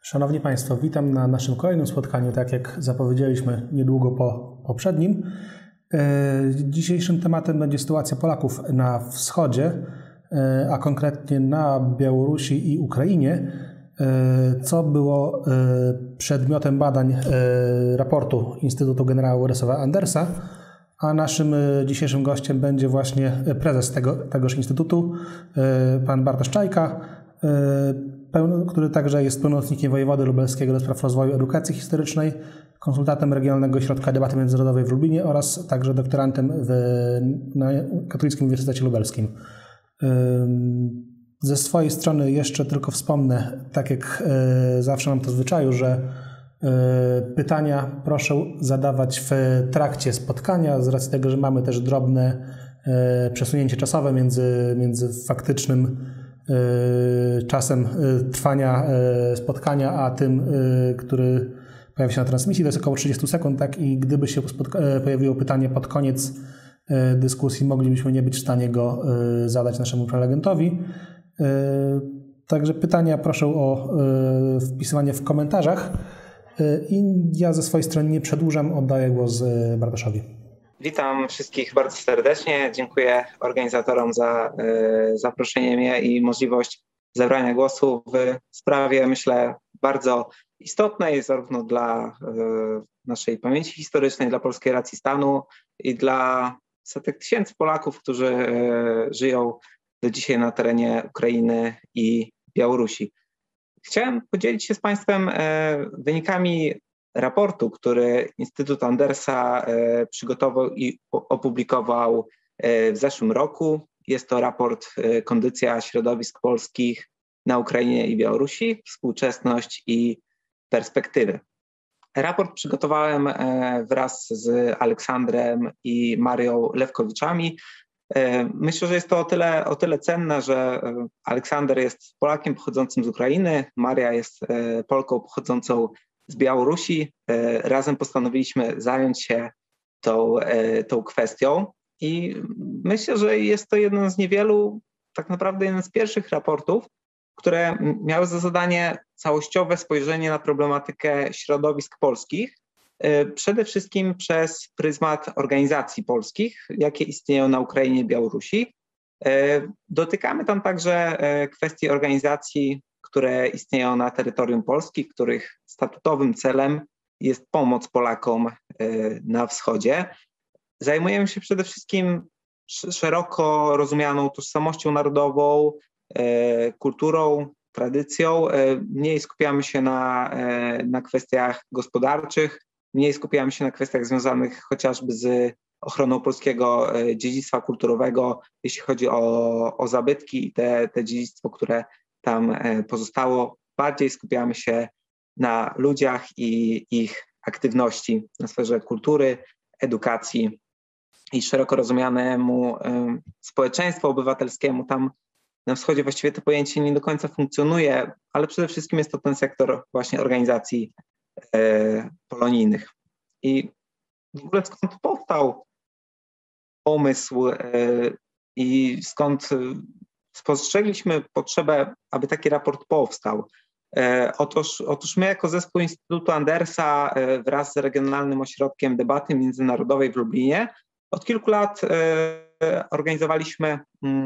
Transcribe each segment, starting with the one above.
Szanowni Państwo, witam na naszym kolejnym spotkaniu, tak jak zapowiedzieliśmy niedługo po poprzednim. Dzisiejszym tematem będzie sytuacja Polaków na wschodzie, a konkretnie na Białorusi i Ukrainie, co było przedmiotem badań raportu Instytutu Generała Władysława Andersa, a naszym dzisiejszym gościem będzie właśnie prezes tegoż instytutu, pan Bartosz Czajka, który także jest pełnomocnikiem wojewody lubelskiego do spraw rozwoju edukacji historycznej, konsultantem Regionalnego Ośrodka Debaty Międzynarodowej w Lublinie oraz także doktorantem na Katolickim Uniwersytecie Lubelskim. Ze swojej strony jeszcze tylko wspomnę, tak jak zawsze mam to w zwyczaju, że pytania proszę zadawać w trakcie spotkania, z racji tego, że mamy też drobne przesunięcie czasowe między faktycznym czasem trwania spotkania, a tym, który pojawia się na transmisji, to jest około 30 sekund, tak? I gdyby się pojawiło pytanie pod koniec dyskusji, moglibyśmy nie być w stanie go zadać naszemu prelegentowi. Także pytania proszę o wpisywanie w komentarzach i ja ze swojej strony nie przedłużam, oddaję głos Bartoszowi. Witam wszystkich bardzo serdecznie. Dziękuję organizatorom za zaproszenie mnie i możliwość zabrania głosu w sprawie, myślę, bardzo istotnej zarówno dla naszej pamięci historycznej, dla polskiej racji stanu i dla setek tysięcy Polaków, którzy żyją do dzisiaj na terenie Ukrainy i Białorusi. Chciałem podzielić się z Państwem wynikami raportu, który Instytut Andersa przygotował i opublikował w zeszłym roku. Jest to raport Kondycja środowisk polskich na Ukrainie i Białorusi, współczesność i perspektywy. Raport przygotowałem wraz z Aleksandrem i Marią Lewkowiczami. Myślę, że jest to o tyle cenne, że Aleksander jest Polakiem pochodzącym z Ukrainy, Maria jest Polką pochodzącą z Białorusi. Razem postanowiliśmy zająć się tą kwestią i myślę, że jest to jeden z niewielu, tak naprawdę jeden z pierwszych raportów, które miały za zadanie całościowe spojrzenie na problematykę środowisk polskich, przede wszystkim przez pryzmat organizacji polskich, jakie istnieją na Ukrainie i Białorusi. Dotykamy tam także kwestii organizacji, które istnieją na terytorium Polski, których statutowym celem jest pomoc Polakom na wschodzie. Zajmujemy się przede wszystkim szeroko rozumianą tożsamością narodową, kulturą, tradycją. Mniej skupiamy się na kwestiach gospodarczych, mniej skupiamy się na kwestiach związanych chociażby z ochroną polskiego dziedzictwa kulturowego, jeśli chodzi o zabytki i te dziedzictwo, które tam pozostało. Bardziej skupiamy się na ludziach i ich aktywności na sferze kultury, edukacji i szeroko rozumianemu społeczeństwu obywatelskiemu. Tam na wschodzie właściwie to pojęcie nie do końca funkcjonuje, ale przede wszystkim jest to ten sektor właśnie organizacji polonijnych. I w ogóle skąd powstał pomysł i skąd spostrzegliśmy potrzebę, aby taki raport powstał. Otóż my jako zespół Instytutu Andersa wraz z Regionalnym Ośrodkiem Debaty Międzynarodowej w Lublinie od kilku lat organizowaliśmy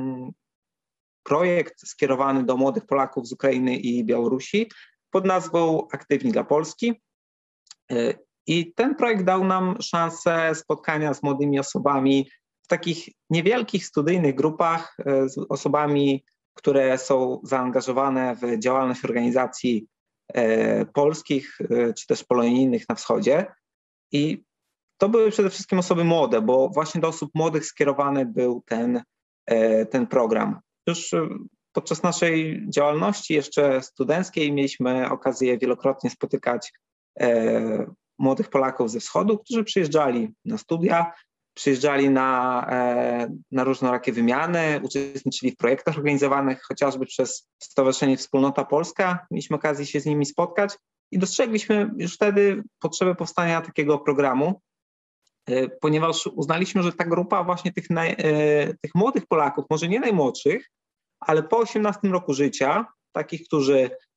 projekt skierowany do młodych Polaków z Ukrainy i Białorusi pod nazwą Aktywni dla Polski. I ten projekt dał nam szansę spotkania z młodymi osobami w takich niewielkich studyjnych grupach, z osobami, które są zaangażowane w działalność organizacji polskich czy też polonijnych na wschodzie. I to były przede wszystkim osoby młode, bo właśnie do osób młodych skierowany był ten program. Już podczas naszej działalności jeszcze studenckiej mieliśmy okazję wielokrotnie spotykać młodych Polaków ze wschodu, którzy przyjeżdżali na studia, przyjeżdżali na różnorakie wymiany, uczestniczyli w projektach organizowanych chociażby przez Stowarzyszenie Wspólnota Polska. Mieliśmy okazję się z nimi spotkać i dostrzegliśmy już wtedy potrzebę powstania takiego programu, ponieważ uznaliśmy, że ta grupa właśnie tych młodych Polaków, może nie najmłodszych, ale po 18 roku życia, takich, którzy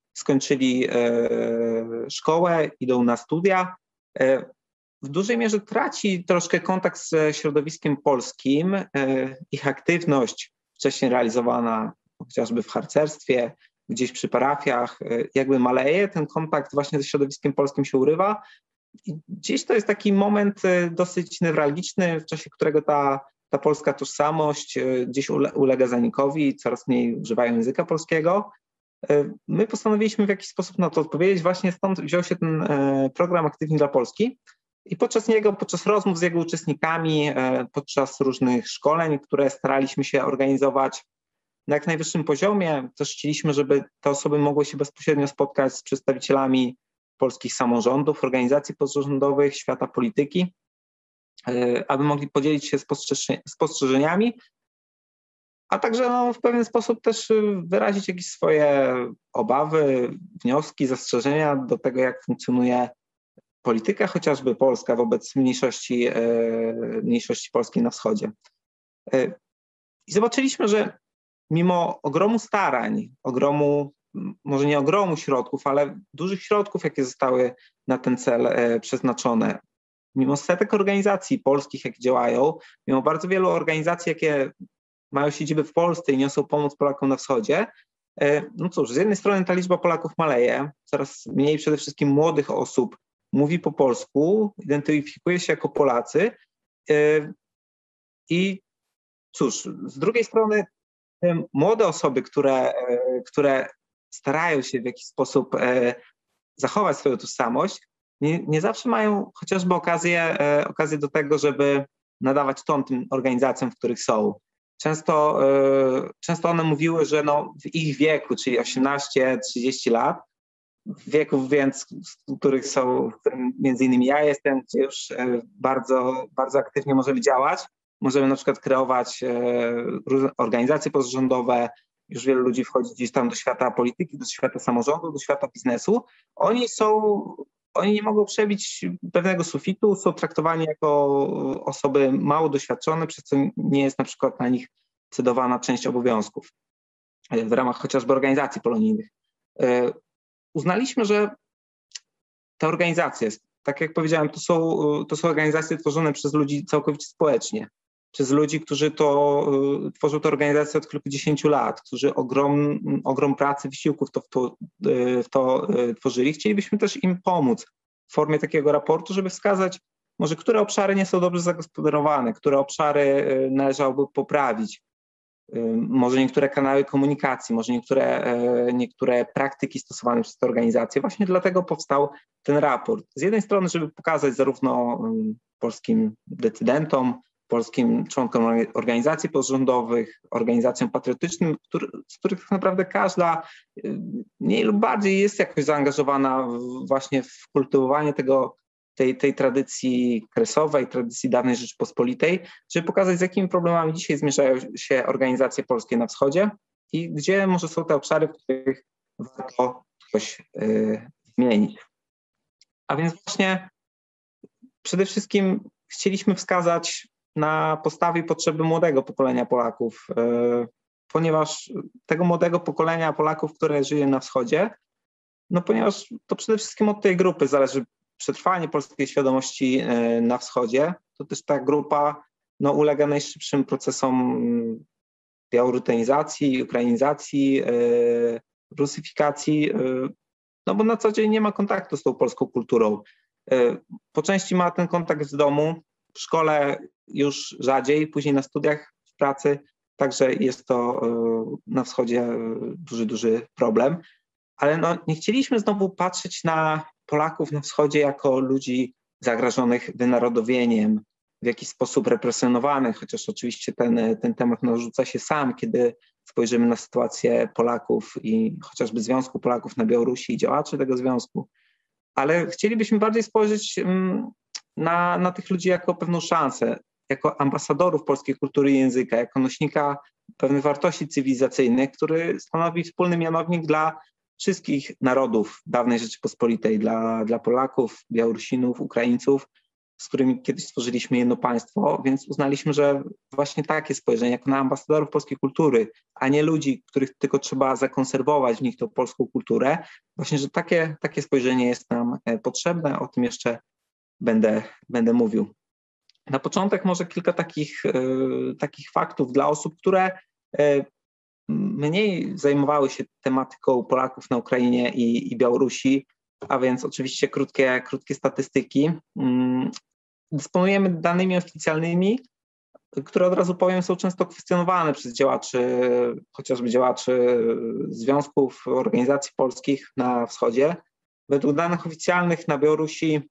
skończyli szkołę, idą na studia. W dużej mierze traci troszkę kontakt ze środowiskiem polskim. Ich aktywność wcześniej realizowana chociażby w harcerstwie, gdzieś przy parafiach, jakby maleje. Ten kontakt właśnie ze środowiskiem polskim się urywa. I gdzieś to jest taki moment dosyć newralgiczny, w czasie którego ta polska tożsamość gdzieś ulega zanikowi, coraz mniej używają języka polskiego. My postanowiliśmy w jakiś sposób na to odpowiedzieć. Właśnie stąd wziął się ten program Aktywni dla Polski i podczas rozmów z jego uczestnikami, podczas różnych szkoleń, które staraliśmy się organizować na jak najwyższym poziomie, też chcieliśmy, żeby te osoby mogły się bezpośrednio spotkać z przedstawicielami polskich samorządów, organizacji pozarządowych, świata polityki, aby mogli podzielić się spostrzeżeniami, a także w pewien sposób też wyrazić jakieś swoje obawy, wnioski, zastrzeżenia do tego, jak funkcjonuje polityka chociażby polska wobec mniejszości polskiej na wschodzie. I zobaczyliśmy, że mimo ogromu starań, może nie ogromu środków, ale dużych środków, jakie zostały na ten cel przeznaczone, mimo setek organizacji polskich, jakie działają, mimo bardzo wielu organizacji, jakie mają siedzibę w Polsce i niosą pomoc Polakom na wschodzie, no cóż, z jednej strony ta liczba Polaków maleje, coraz mniej przede wszystkim młodych osób mówi po polsku, identyfikuje się jako Polacy i cóż, z drugiej strony te młode osoby, które starają się w jakiś sposób zachować swoją tożsamość, nie zawsze mają chociażby okazję do tego, żeby nadawać ton tym organizacjom, w których są. Często one mówiły, że w ich wieku, czyli 18-30 lat, w wieku więc, w którym między innymi ja jestem, gdzie już bardzo, bardzo aktywnie możemy działać. Możemy na przykład kreować organizacje pozarządowe, już wielu ludzi wchodzi gdzieś tam do świata polityki, do świata samorządu, do świata biznesu. Oni nie mogą przebić pewnego sufitu, są traktowani jako osoby mało doświadczone, przez co nie jest na przykład na nich cedowana część obowiązków w ramach chociażby organizacji polonijnych. Uznaliśmy, że te organizacje, tak jak powiedziałem, to są organizacje tworzone przez ludzi całkowicie społecznie, przez ludzi, którzy tworzą te organizacje od kilkudziesięciu lat, którzy ogrom pracy, wysiłków w to tworzyli. Chcielibyśmy też im pomóc w formie takiego raportu, żeby wskazać może, które obszary nie są dobrze zagospodarowane, które obszary należałoby poprawić, może niektóre kanały komunikacji, może niektóre praktyki stosowane przez te organizacje. Właśnie dlatego powstał ten raport. Z jednej strony, żeby pokazać zarówno polskim decydentom, polskim członkom organizacji pozarządowych, organizacjom patriotycznym, z których tak naprawdę każda mniej lub bardziej jest jakoś zaangażowana właśnie w kultywowanie tej tradycji kresowej, tradycji dawnej Rzeczypospolitej, żeby pokazać, z jakimi problemami dzisiaj zmierzają się organizacje polskie na wschodzie i gdzie może są te obszary, w których warto coś zmienić. A więc właśnie przede wszystkim chcieliśmy wskazać na postawy i potrzeby młodego pokolenia Polaków, ponieważ tego młodego pokolenia Polaków, które żyje na wschodzie, ponieważ to przede wszystkim od tej grupy zależy przetrwanie polskiej świadomości na wschodzie, to też ta grupa ulega najszybszym procesom białorutynizacji, ukrainizacji, rusyfikacji, bo na co dzień nie ma kontaktu z tą polską kulturą. Po części ma ten kontakt z domu, w szkole już rzadziej, później na studiach, w pracy, także jest to na wschodzie duży problem. Ale nie chcieliśmy znowu patrzeć na Polaków na wschodzie jako ludzi zagrożonych wynarodowieniem, w jakiś sposób represjonowanych, chociaż oczywiście ten temat narzuca się sam, kiedy spojrzymy na sytuację Polaków i chociażby Związku Polaków na Białorusi i działaczy tego związku. Ale chcielibyśmy bardziej spojrzeć na tych ludzi jako pewną szansę, jako ambasadorów polskiej kultury i języka, jako nośnika pewnych wartości cywilizacyjnych, który stanowi wspólny mianownik dla wszystkich narodów dawnej Rzeczypospolitej, dla Polaków, Białorusinów, Ukraińców. z którymi kiedyś stworzyliśmy jedno państwo, więc uznaliśmy, że właśnie takie spojrzenie, jako na ambasadorów polskiej kultury, a nie ludzi, których tylko trzeba zakonserwować w nich tą polską kulturę, właśnie, że takie spojrzenie jest nam potrzebne, o tym jeszcze będę mówił. Na początek może kilka takich faktów dla osób, które mniej zajmowały się tematyką Polaków na Ukrainie i Białorusi, a więc oczywiście krótkie statystyki. Dysponujemy danymi oficjalnymi, które od razu powiem są często kwestionowane przez działaczy, chociażby działaczy związków, organizacji polskich na wschodzie. Według danych oficjalnych na Białorusi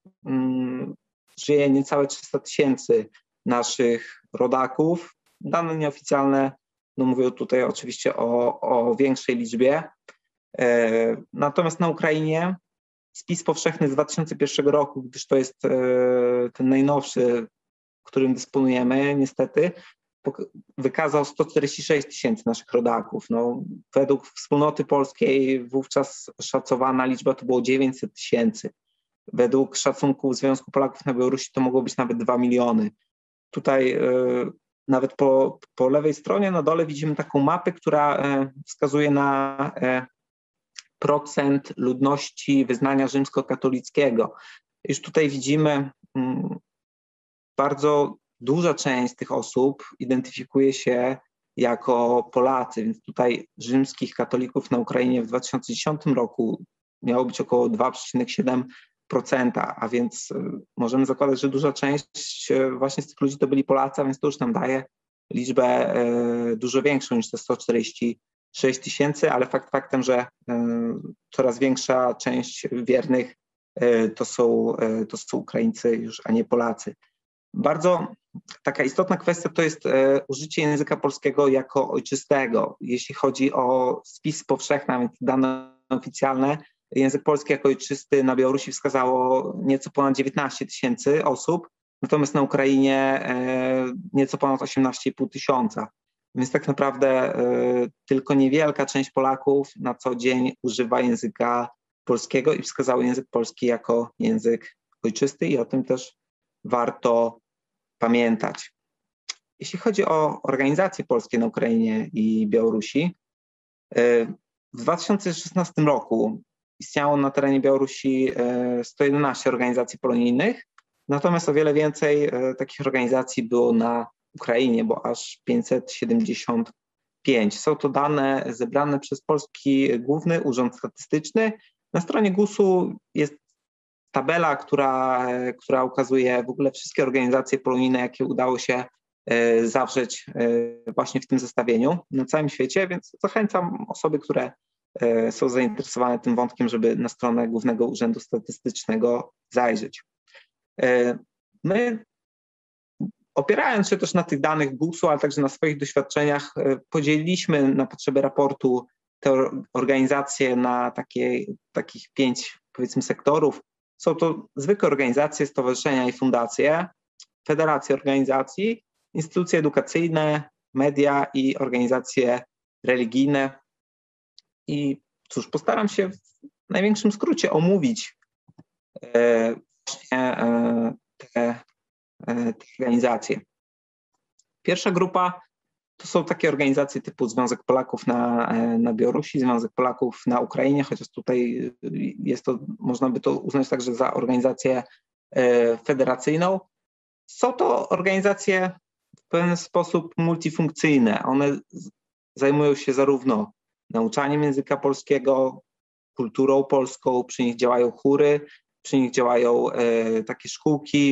żyje niecałe 300 000 naszych rodaków. Dane nieoficjalne mówią tutaj oczywiście o większej liczbie. Natomiast na Ukrainie spis powszechny z 2001 roku, gdyż to jest ten najnowszy, którym dysponujemy niestety, wykazał 146 000 naszych rodaków. Według wspólnoty polskiej wówczas szacowana liczba to było 900 000. Według szacunków Związku Polaków na Białorusi to mogło być nawet 2 miliony. Tutaj nawet po lewej stronie na dole widzimy taką mapę, która wskazuje na procent ludności wyznania rzymskokatolickiego. Już tutaj widzimy, bardzo duża część z tych osób identyfikuje się jako Polacy, więc tutaj rzymskich katolików na Ukrainie w 2010 roku miało być około 2,7%, a więc możemy zakładać, że duża część właśnie z tych ludzi to byli Polacy, a więc to już nam daje liczbę dużo większą niż te 146 000, ale faktem, że coraz większa część wiernych to są Ukraińcy już, a nie Polacy. Bardzo taka istotna kwestia to jest użycie języka polskiego jako ojczystego. Jeśli chodzi o spis powszechny, a więc dane oficjalne, język polski jako ojczysty na Białorusi wskazało nieco ponad 19 000 osób, natomiast na Ukrainie nieco ponad 18,5 tysiąca. Więc tak naprawdę tylko niewielka część Polaków na co dzień używa języka polskiego i wskazało język polski jako język ojczysty i o tym też warto pamiętać. Jeśli chodzi o organizacje polskie na Ukrainie i Białorusi, w 2016 roku istniało na terenie Białorusi 111 organizacji polonijnych, natomiast o wiele więcej takich organizacji było na Ukrainie, bo aż 575. Są to dane zebrane przez Polski Główny Urząd Statystyczny. Na stronie GUS-u jest tabela, która ukazuje w ogóle wszystkie organizacje polonijne, jakie udało się zawrzeć właśnie w tym zestawieniu na całym świecie, więc zachęcam osoby, które są zainteresowane tym wątkiem, żeby na stronę Głównego Urzędu Statystycznego zajrzeć. My, opierając się też na tych danych GUS-u, ale także na swoich doświadczeniach, podzieliliśmy na potrzeby raportu te organizacje na takich 5, powiedzmy, sektorów. Są to zwykłe organizacje, stowarzyszenia i fundacje, federacje organizacji, instytucje edukacyjne, media i organizacje religijne. I cóż, postaram się w największym skrócie omówić właśnie te organizacje. Pierwsza grupa to są takie organizacje typu Związek Polaków na Białorusi, Związek Polaków na Ukrainie, chociaż tutaj jest to, można by to uznać także za organizację federacyjną. Są to organizacje w pewien sposób multifunkcyjne. One zajmują się zarówno nauczaniem języka polskiego, kulturą polską, przy nich działają chóry, przy nich działają takie szkółki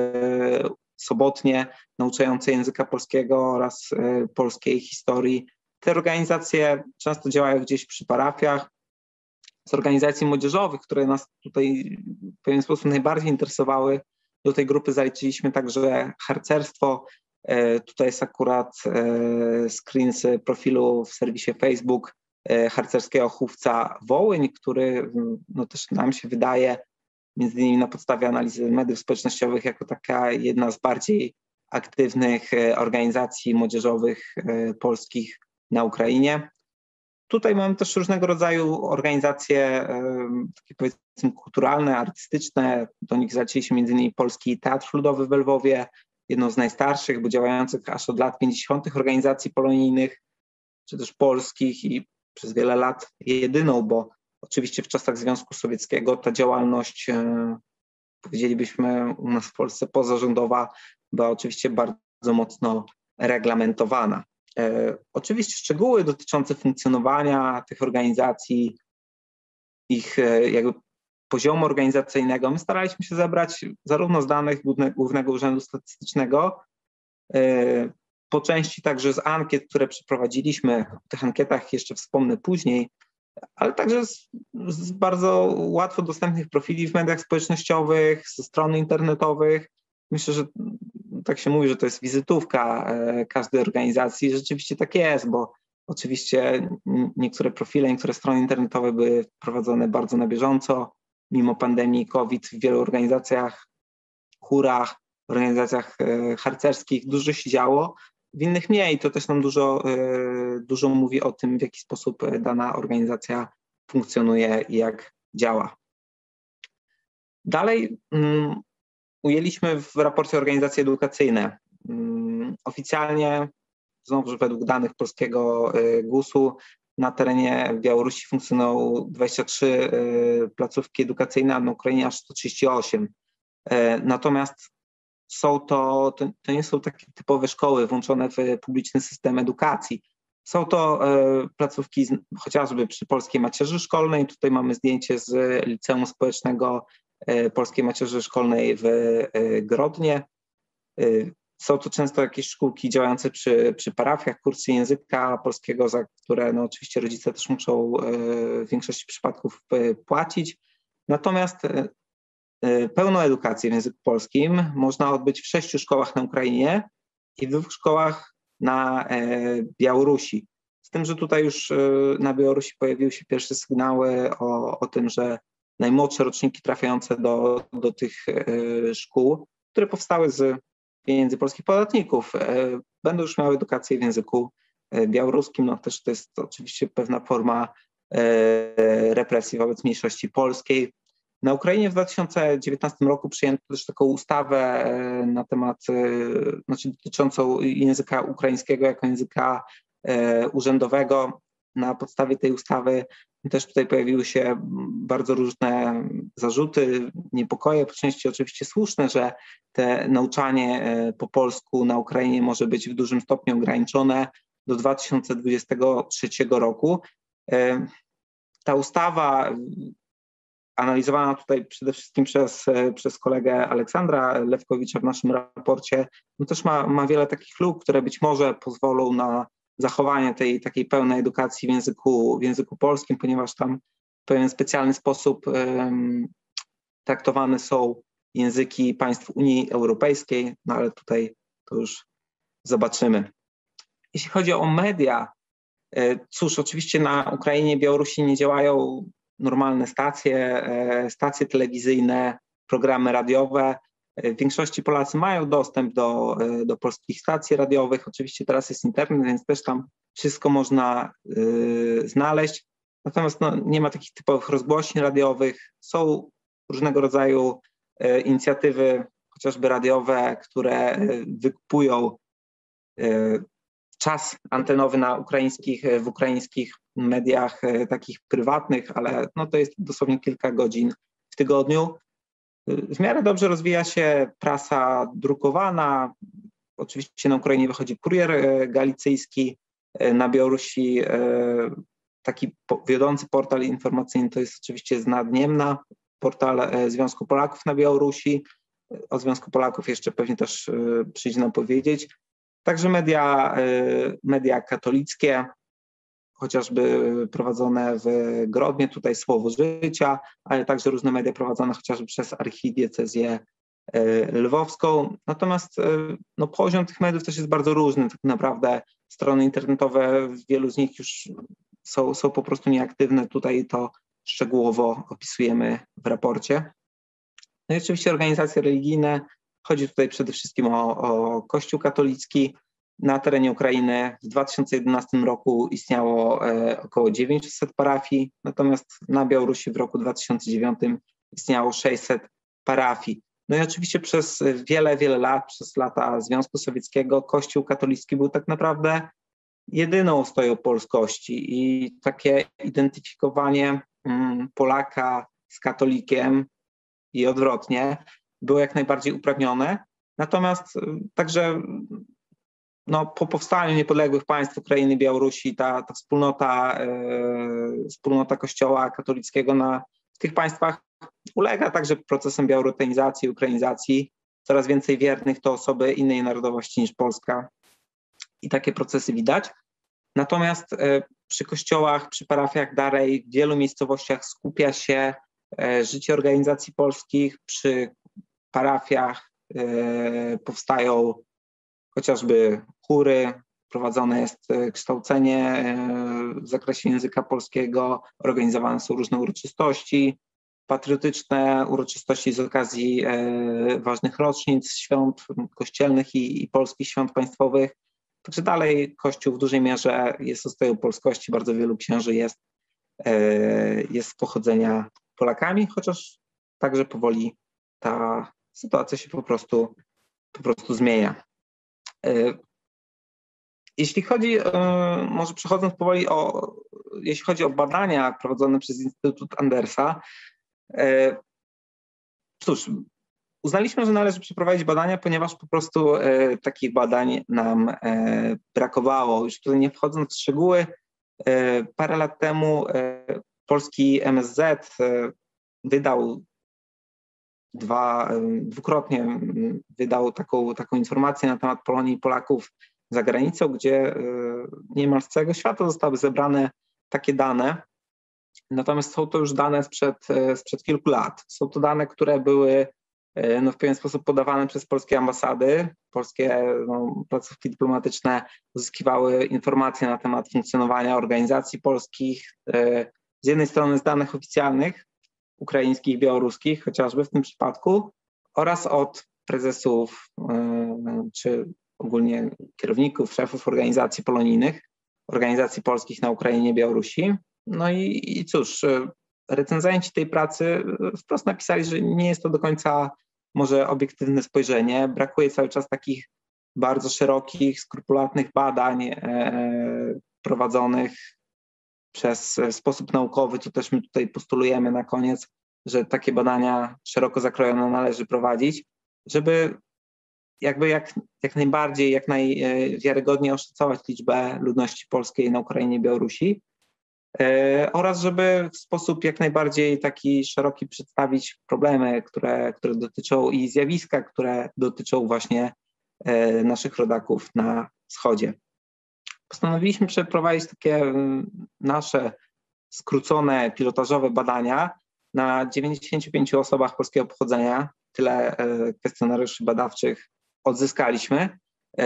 sobotnie nauczające języka polskiego oraz polskiej historii. Te organizacje często działają gdzieś przy parafiach. Z organizacji młodzieżowych, które nas tutaj w pewien sposób najbardziej interesowały, do tej grupy zaliczyliśmy także harcerstwo. Tutaj jest akurat screen z profilu w serwisie Facebook harcerskiego chówca Wołyń, który też nam się wydaje, między innymi na podstawie analizy mediów społecznościowych, jako taka jedna z bardziej aktywnych organizacji młodzieżowych polskich na Ukrainie. Tutaj mamy też różnego rodzaju organizacje, takie powiedzmy kulturalne, artystyczne. Do nich zaczęliśmy m.in. Polski Teatr Ludowy w Lwowie, jedną z najstarszych, bo działających aż od lat 50. organizacji polonijnych, czy też polskich i przez wiele lat jedyną, bo oczywiście w czasach Związku Sowieckiego ta działalność, powiedzielibyśmy u nas w Polsce pozarządowa, była oczywiście bardzo mocno reglamentowana. Oczywiście szczegóły dotyczące funkcjonowania tych organizacji, ich jakby poziomu organizacyjnego, my staraliśmy się zebrać zarówno z danych Głównego Urzędu Statystycznego, po części także z ankiet, które przeprowadziliśmy. O tych ankietach jeszcze wspomnę później, ale także z bardzo łatwo dostępnych profili w mediach społecznościowych, ze stron internetowych. Myślę, że tak się mówi, że to jest wizytówka każdej organizacji. Rzeczywiście tak jest, bo oczywiście niektóre profile, niektóre strony internetowe były prowadzone bardzo na bieżąco. Mimo pandemii COVID w wielu organizacjach, chórach, organizacjach harcerskich dużo się działo. W innych mniej. To też nam dużo mówi o tym, w jaki sposób dana organizacja funkcjonuje i jak działa. Dalej ujęliśmy w raporcie organizacje edukacyjne. Oficjalnie, znowu według danych polskiego GUS-u, na terenie Białorusi funkcjonują 23 placówki edukacyjne, a na Ukrainie aż 138. Natomiast to nie są takie typowe szkoły włączone w publiczny system edukacji. Są to placówki chociażby przy Polskiej Macierzy Szkolnej. Tutaj mamy zdjęcie z Liceum Społecznego Polskiej Macierzy Szkolnej w Grodnie. Są to często jakieś szkółki działające przy parafiach, kursy języka polskiego, za które oczywiście rodzice też muszą w większości przypadków płacić. Natomiast pełną edukację w języku polskim można odbyć w 6 szkołach na Ukrainie i w 2 szkołach na Białorusi. Z tym, że tutaj już na Białorusi pojawiły się pierwsze sygnały o tym, że najmłodsze roczniki trafiające do tych szkół, które powstały z pieniędzy polskich podatników, będą już miały edukację w języku białoruskim. No też to jest oczywiście pewna forma represji wobec mniejszości polskiej. Na Ukrainie w 2019 roku przyjęto też taką ustawę na temat, dotyczącą języka ukraińskiego jako języka urzędowego. Na podstawie tej ustawy też tutaj pojawiły się bardzo różne zarzuty, niepokoje, po części oczywiście słuszne, że te nauczanie po polsku na Ukrainie może być w dużym stopniu ograniczone do 2023 roku. Ta ustawa, analizowana tutaj przede wszystkim przez kolegę Aleksandra Lewkowicza w naszym raporcie, też ma wiele takich luk, które być może pozwolą na zachowanie tej takiej pełnej edukacji w języku polskim, ponieważ tam w pewien specjalny sposób traktowane są języki państw Unii Europejskiej, ale tutaj to już zobaczymy. Jeśli chodzi o media, cóż, oczywiście na Ukrainie i Białorusi nie działają normalne stacje telewizyjne, programy radiowe. W większości Polacy mają dostęp do polskich stacji radiowych. Oczywiście teraz jest internet, więc też tam wszystko można znaleźć. Natomiast nie ma takich typowych rozgłośni radiowych. Są różnego rodzaju inicjatywy, chociażby radiowe, które wykupują czas antenowy w ukraińskich mediach takich prywatnych, ale to jest dosłownie kilka godzin w tygodniu. W miarę dobrze rozwija się prasa drukowana. Oczywiście na Ukrainie wychodzi Kurier Galicyjski, na Białorusi taki wiodący portal informacyjny to jest oczywiście Zna Dniemna, portal Związku Polaków na Białorusi. O Związku Polaków jeszcze pewnie też przyjdzie nam powiedzieć. Także media katolickie, chociażby prowadzone w Grodnie, tutaj Słowo Życia, ale także różne media prowadzone chociażby przez archidiecezję lwowską. Natomiast poziom tych mediów też jest bardzo różny. Tak naprawdę strony internetowe, wielu z nich już są po prostu nieaktywne. Tutaj to szczegółowo opisujemy w raporcie. No i oczywiście organizacje religijne. Chodzi tutaj przede wszystkim o Kościół katolicki. Na terenie Ukrainy w 2011 roku istniało około 900 parafii, natomiast na Białorusi w roku 2009 istniało 600 parafii. No i oczywiście przez wiele, wiele lat, przez lata Związku Sowieckiego, Kościół katolicki był tak naprawdę jedyną ostoją polskości i takie identyfikowanie Polaka z katolikiem i odwrotnie było jak najbardziej uprawnione. Natomiast także po powstaniu niepodległych państw Ukrainy i Białorusi ta wspólnota Kościoła katolickiego w tych państwach ulega także procesom białorutenizacji, ukrainizacji. Coraz więcej wiernych to osoby innej narodowości niż polska i takie procesy widać. Natomiast przy kościołach, przy parafiach dalej w wielu miejscowościach skupia się życie organizacji polskich. Przy parafiach powstają chociażby chóry, prowadzone jest kształcenie w zakresie języka polskiego, organizowane są różne uroczystości patriotyczne, uroczystości z okazji ważnych rocznic, świąt kościelnych i polskich świąt państwowych. Także dalej Kościół w dużej mierze jest ostoją polskości, bardzo wielu księży jest z pochodzenia Polakami, chociaż także powoli ta sytuacja się po prostu zmienia. Jeśli chodzi, może przechodząc powoli jeśli chodzi o badania prowadzone przez Instytut Andersa, cóż, uznaliśmy, że należy przeprowadzić badania, ponieważ po prostu takich badań nam brakowało. Już tutaj nie wchodząc w szczegóły, parę lat temu polski MSZ wydał dwukrotnie wydał taką informację na temat Polonii i Polaków za granicą, gdzie niemal z całego świata zostały zebrane takie dane. Natomiast są to już dane sprzed kilku lat. Są to dane, które były w pewien sposób podawane przez polskie ambasady. Polskie placówki dyplomatyczne uzyskiwały informacje na temat funkcjonowania organizacji polskich. Z jednej strony z danych oficjalnych, ukraińskich, białoruskich, chociażby w tym przypadku, oraz od prezesów czy ogólnie kierowników, szefów organizacji polonijnych, organizacji polskich na Ukrainie i Białorusi. No i cóż, recenzenci tej pracy wprost napisali, że nie jest to do końca może obiektywne spojrzenie. Brakuje cały czas takich bardzo szerokich, skrupulatnych badań prowadzonych w sposób naukowy, co też my tutaj postulujemy na koniec, że takie badania szeroko zakrojone należy prowadzić, żeby jak najbardziej, jak najwiarygodniej oszacować liczbę ludności polskiej na Ukrainie i Białorusi oraz żeby w sposób jak najbardziej taki szeroki przedstawić problemy, które dotyczą i zjawiska, które dotyczą właśnie naszych rodaków na wschodzie. Postanowiliśmy przeprowadzić takie nasze skrócone, pilotażowe badania na 95 osobach polskiego pochodzenia. Tyle kwestionariuszy badawczych odzyskaliśmy.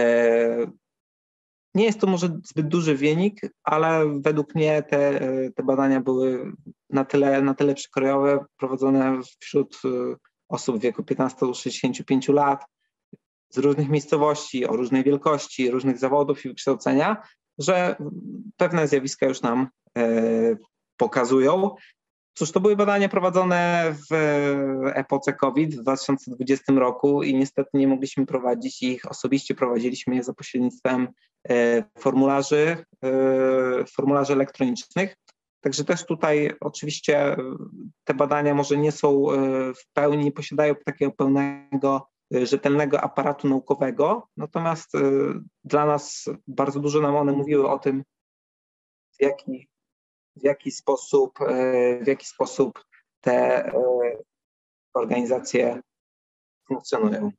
Nie jest to może zbyt duży wynik, ale według mnie te badania były na tyle przekrojowe, prowadzone wśród osób w wieku 15 do 65 lat, z różnych miejscowości, o różnej wielkości, różnych zawodów i wykształcenia, że pewne zjawiska już nam pokazują. Cóż, to były badania prowadzone w epoce COVID w 2020 roku i niestety nie mogliśmy prowadzić ich osobiście. Prowadziliśmy je za pośrednictwem formularzy elektronicznych. Także też tutaj oczywiście te badania może nie są w pełni, nie posiadają takiego pełnego, rzetelnego aparatu naukowego, natomiast dla nas bardzo dużo nam one mówiły o tym, w jaki sposób te organizacje funkcjonują.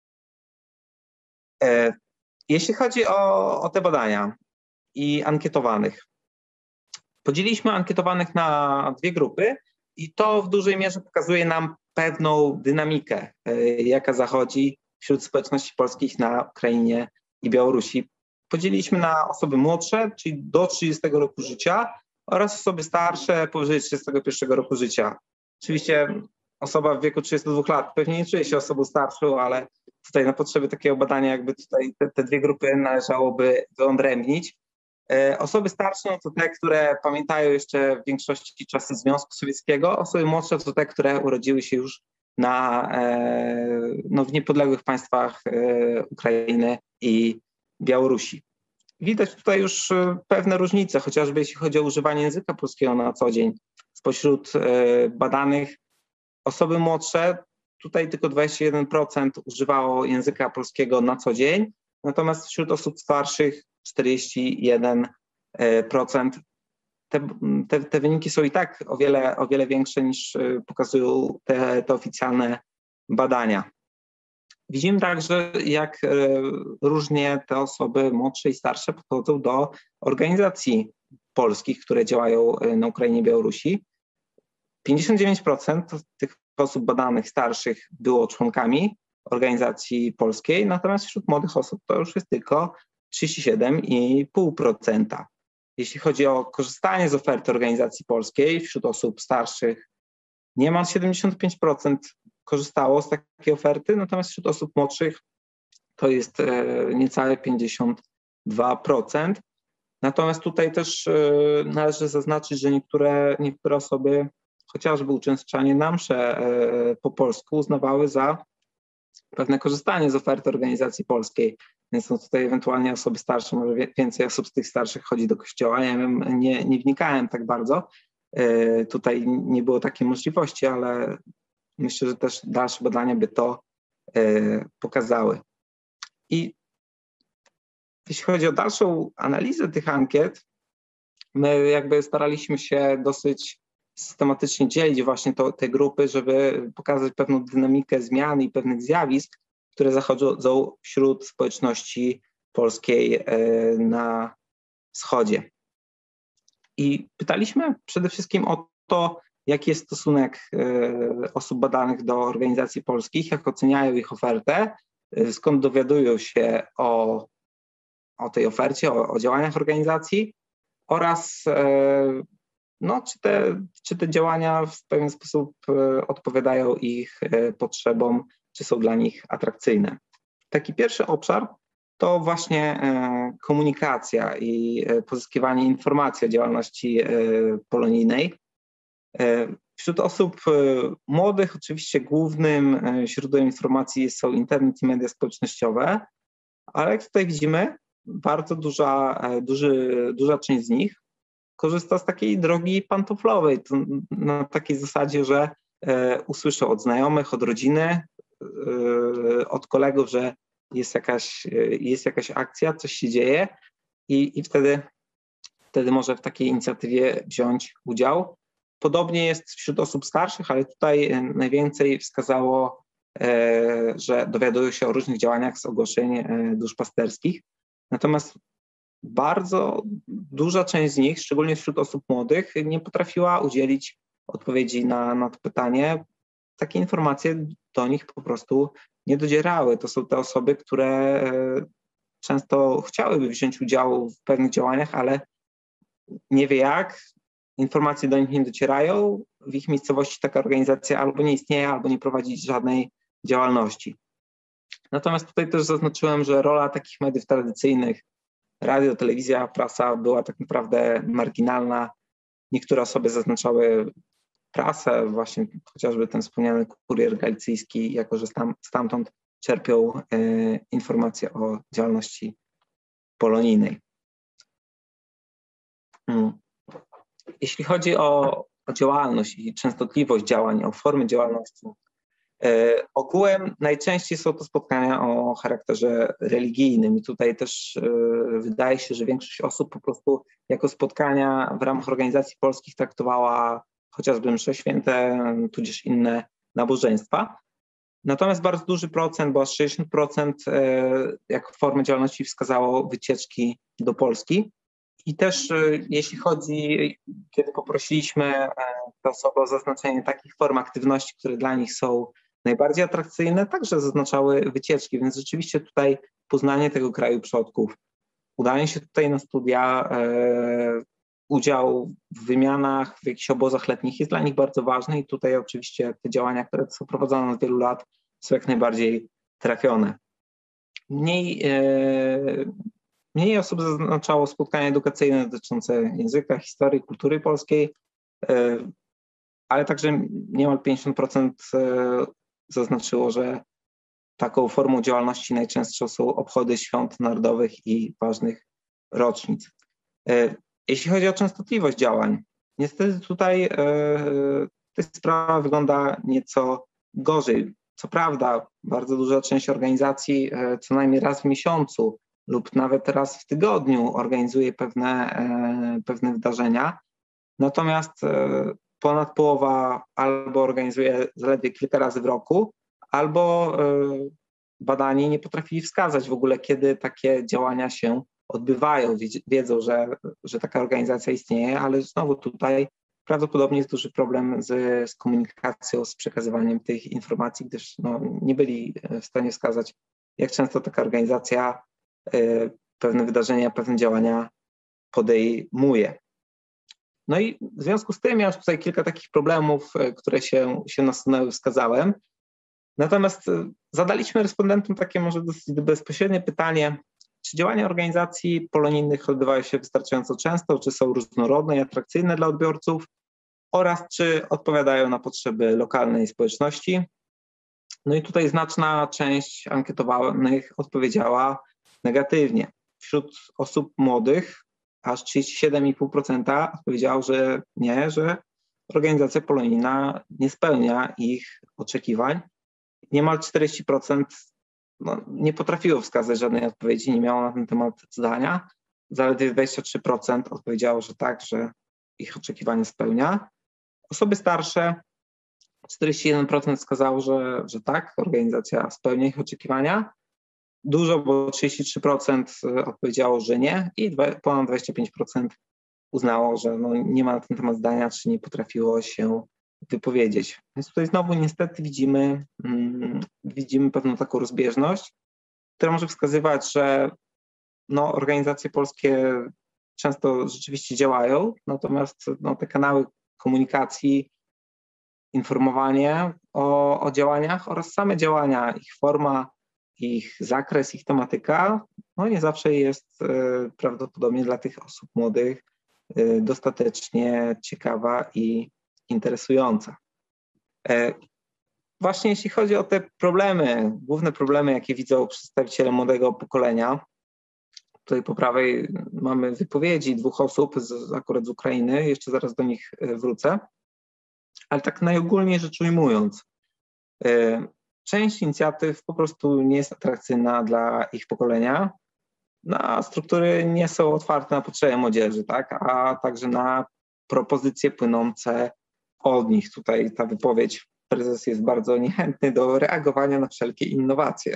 Jeśli chodzi o te badania i ankietowanych, podzieliliśmy ankietowanych na dwie grupy i to w dużej mierze pokazuje nam pewną dynamikę, jaka zachodzi wśród społeczności polskich na Ukrainie i Białorusi. Podzieliliśmy na osoby młodsze, czyli do 30 roku życia, oraz osoby starsze powyżej 31 roku życia. Oczywiście osoba w wieku 32 lat pewnie nie czuje się osobą starszą, ale tutaj na potrzeby takiego badania jakby tutaj te dwie grupy należałoby wyodrębnić. Osoby starsze to te, które pamiętają jeszcze w większości czasy Związku Sowieckiego. Osoby młodsze to te, które urodziły się już w niepodległych państwach Ukrainy i Białorusi. Widać tutaj już pewne różnice, chociażby jeśli chodzi o używanie języka polskiego na co dzień. Spośród badanych osoby młodsze, tutaj tylko 21% używało języka polskiego na co dzień, natomiast wśród osób starszych 41%. Te wyniki są i tak o wiele większe niż pokazują te oficjalne badania. Widzimy także, jak różnie te osoby młodsze i starsze podchodzą do organizacji polskich, które działają na Ukrainie i Białorusi. 59% tych osób badanych starszych było członkami organizacji polskiej, natomiast wśród młodych osób to już jest tylko 37,5%. Jeśli chodzi o korzystanie z oferty organizacji polskiej, wśród osób starszych niemal 75% korzystało z takiej oferty, natomiast wśród osób młodszych to jest niecałe 52%. Natomiast tutaj też należy zaznaczyć, że niektóre osoby, chociażby uczęszczanie na msze po polsku, uznawały za pewne korzystanie z oferty organizacji polskiej. Więc są tutaj ewentualnie osoby starsze, może więcej osób z tych starszych chodzi do kościoła. Nie wnikałem tak bardzo. Tutaj nie było takiej możliwości, ale myślę, że też dalsze badania by to pokazały. I jeśli chodzi o dalszą analizę tych ankiet, my jakby staraliśmy się dosyć systematycznie dzielić właśnie te grupy, żeby pokazać pewną dynamikę zmian i pewnych zjawisk, które zachodzą wśród społeczności polskiej na wschodzie. I pytaliśmy przede wszystkim o to, jaki jest stosunek osób badanych do organizacji polskich, jak oceniają ich ofertę, skąd dowiadują się o tej ofercie, o działaniach organizacji oraz czy te działania w pewien sposób odpowiadają ich potrzebom, czy są dla nich atrakcyjne. Taki pierwszy obszar to właśnie komunikacja i pozyskiwanie informacji o działalności polonijnej. Wśród osób młodych oczywiście głównym źródłem informacji są internet i media społecznościowe, ale jak tutaj widzimy, bardzo duża część z nich korzysta z takiej drogi pantoflowej, to na takiej zasadzie, że usłyszą od znajomych, od rodziny, od kolegów, że jest jakaś akcja, coś się dzieje i wtedy może w takiej inicjatywie wziąć udział. Podobnie jest wśród osób starszych, ale tutaj najwięcej wskazało, że dowiadują się o różnych działaniach z ogłoszeń duszpasterskich. Natomiast bardzo duża część z nich, szczególnie wśród osób młodych, nie potrafiła udzielić odpowiedzi na to pytanie. Takie informacje do nich po prostu nie docierały. To są te osoby, które często chciałyby wziąć udział w pewnych działaniach, ale nie wie jak. Informacje do nich nie docierają. W ich miejscowości taka organizacja albo nie istnieje, albo nie prowadzi żadnej działalności. Natomiast tutaj też zaznaczyłem, że rola takich mediów tradycyjnych, radio, telewizja, prasa była tak naprawdę marginalna. Niektóre osoby zaznaczały prasę, właśnie chociażby ten wspomniany Kurier Galicyjski, jako że stamtąd czerpią informacje o działalności polonijnej. Jeśli chodzi o działalność i częstotliwość działań, o formy działalności, ogółem najczęściej są to spotkania o charakterze religijnym i tutaj też wydaje się, że większość osób po prostu jako spotkania w ramach organizacji polskich traktowała chociażby msze święte, tudzież inne nabożeństwa. Natomiast bardzo duży procent, bo aż 60% jako formę działalności wskazało wycieczki do Polski. I też jeśli chodzi, kiedy poprosiliśmy te osoby o zaznaczenie takich form aktywności, które dla nich są najbardziej atrakcyjne, także zaznaczały wycieczki, więc rzeczywiście tutaj poznanie tego kraju przodków, udanie się tutaj na studia, udział w wymianach, w jakichś obozach letnich jest dla nich bardzo ważny i tutaj oczywiście te działania, które są prowadzone od wielu lat, są jak najbardziej trafione. Mniej osób zaznaczało spotkania edukacyjne dotyczące języka, historii, kultury polskiej, ale także niemal 50% zaznaczyło, że taką formą działalności najczęstszą są obchody świąt narodowych i ważnych rocznic. Jeśli chodzi o częstotliwość działań, niestety tutaj sprawa wygląda nieco gorzej. Co prawda, bardzo duża część organizacji co najmniej raz w miesiącu lub nawet raz w tygodniu organizuje pewne wydarzenia, natomiast ponad połowa albo organizuje zaledwie kilka razy w roku, albo badani nie potrafili wskazać w ogóle, kiedy takie działania się odbywają. Wiedzą, że taka organizacja istnieje, ale znowu tutaj prawdopodobnie jest duży problem z komunikacją, z przekazywaniem tych informacji, gdyż nie byli w stanie wskazać, jak często taka organizacja pewne wydarzenia, pewne działania podejmuje. No i w związku z tym ja już tutaj kilka takich problemów, które się nasunęły, wskazałem. Natomiast zadaliśmy respondentom takie może dosyć bezpośrednie pytanie, czy działania organizacji polonijnych odbywają się wystarczająco często, czy są różnorodne i atrakcyjne dla odbiorców oraz czy odpowiadają na potrzeby lokalnej społeczności. No i tutaj znaczna część ankietowanych odpowiedziała negatywnie. Wśród osób młodych aż 37,5% odpowiedziało, że nie, że organizacja polonijna nie spełnia ich oczekiwań. Niemal 40% nie potrafiło wskazać żadnej odpowiedzi, nie miało na ten temat zdania. Zaledwie 23% odpowiedziało, że tak, że ich oczekiwania spełnia. Osoby starsze, 41% wskazało, że tak, organizacja spełnia ich oczekiwania. Dużo, bo 33% odpowiedziało, że nie i ponad 25% uznało, że nie ma na ten temat zdania, czy nie potrafiło się wypowiedzieć. Więc tutaj znowu niestety widzimy pewną taką rozbieżność, która może wskazywać, że organizacje polskie często rzeczywiście działają, natomiast te kanały komunikacji, informowanie o działaniach oraz same działania, ich forma, ich zakres, ich tematyka, nie zawsze jest prawdopodobnie dla tych osób młodych dostatecznie ciekawa i interesująca. Właśnie jeśli chodzi o te problemy, główne problemy, jakie widzą przedstawiciele młodego pokolenia, tutaj po prawej mamy wypowiedzi dwóch osób, akurat z Ukrainy, jeszcze zaraz do nich wrócę, ale tak najogólniej rzecz ujmując, część inicjatyw po prostu nie jest atrakcyjna dla ich pokolenia, a struktury nie są otwarte na potrzeby młodzieży, tak? A także na propozycje płynące od nich. Tutaj ta wypowiedź, prezes jest bardzo niechętny do reagowania na wszelkie innowacje.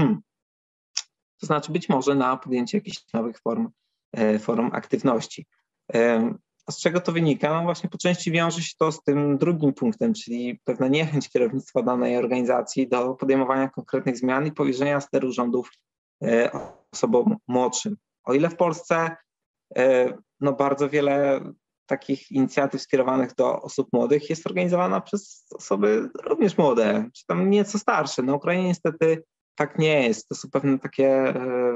To znaczy być może na podjęcie jakichś nowych form aktywności. A z czego to wynika? Właśnie po części wiąże się to z tym drugim punktem, czyli pewna niechęć kierownictwa danej organizacji do podejmowania konkretnych zmian i powierzenia steru rządów osobom młodszym. O ile w Polsce bardzo wiele takich inicjatyw skierowanych do osób młodych jest organizowana przez osoby również młode, czy tam nieco starsze. Na Ukrainie niestety tak nie jest. To są pewne takie,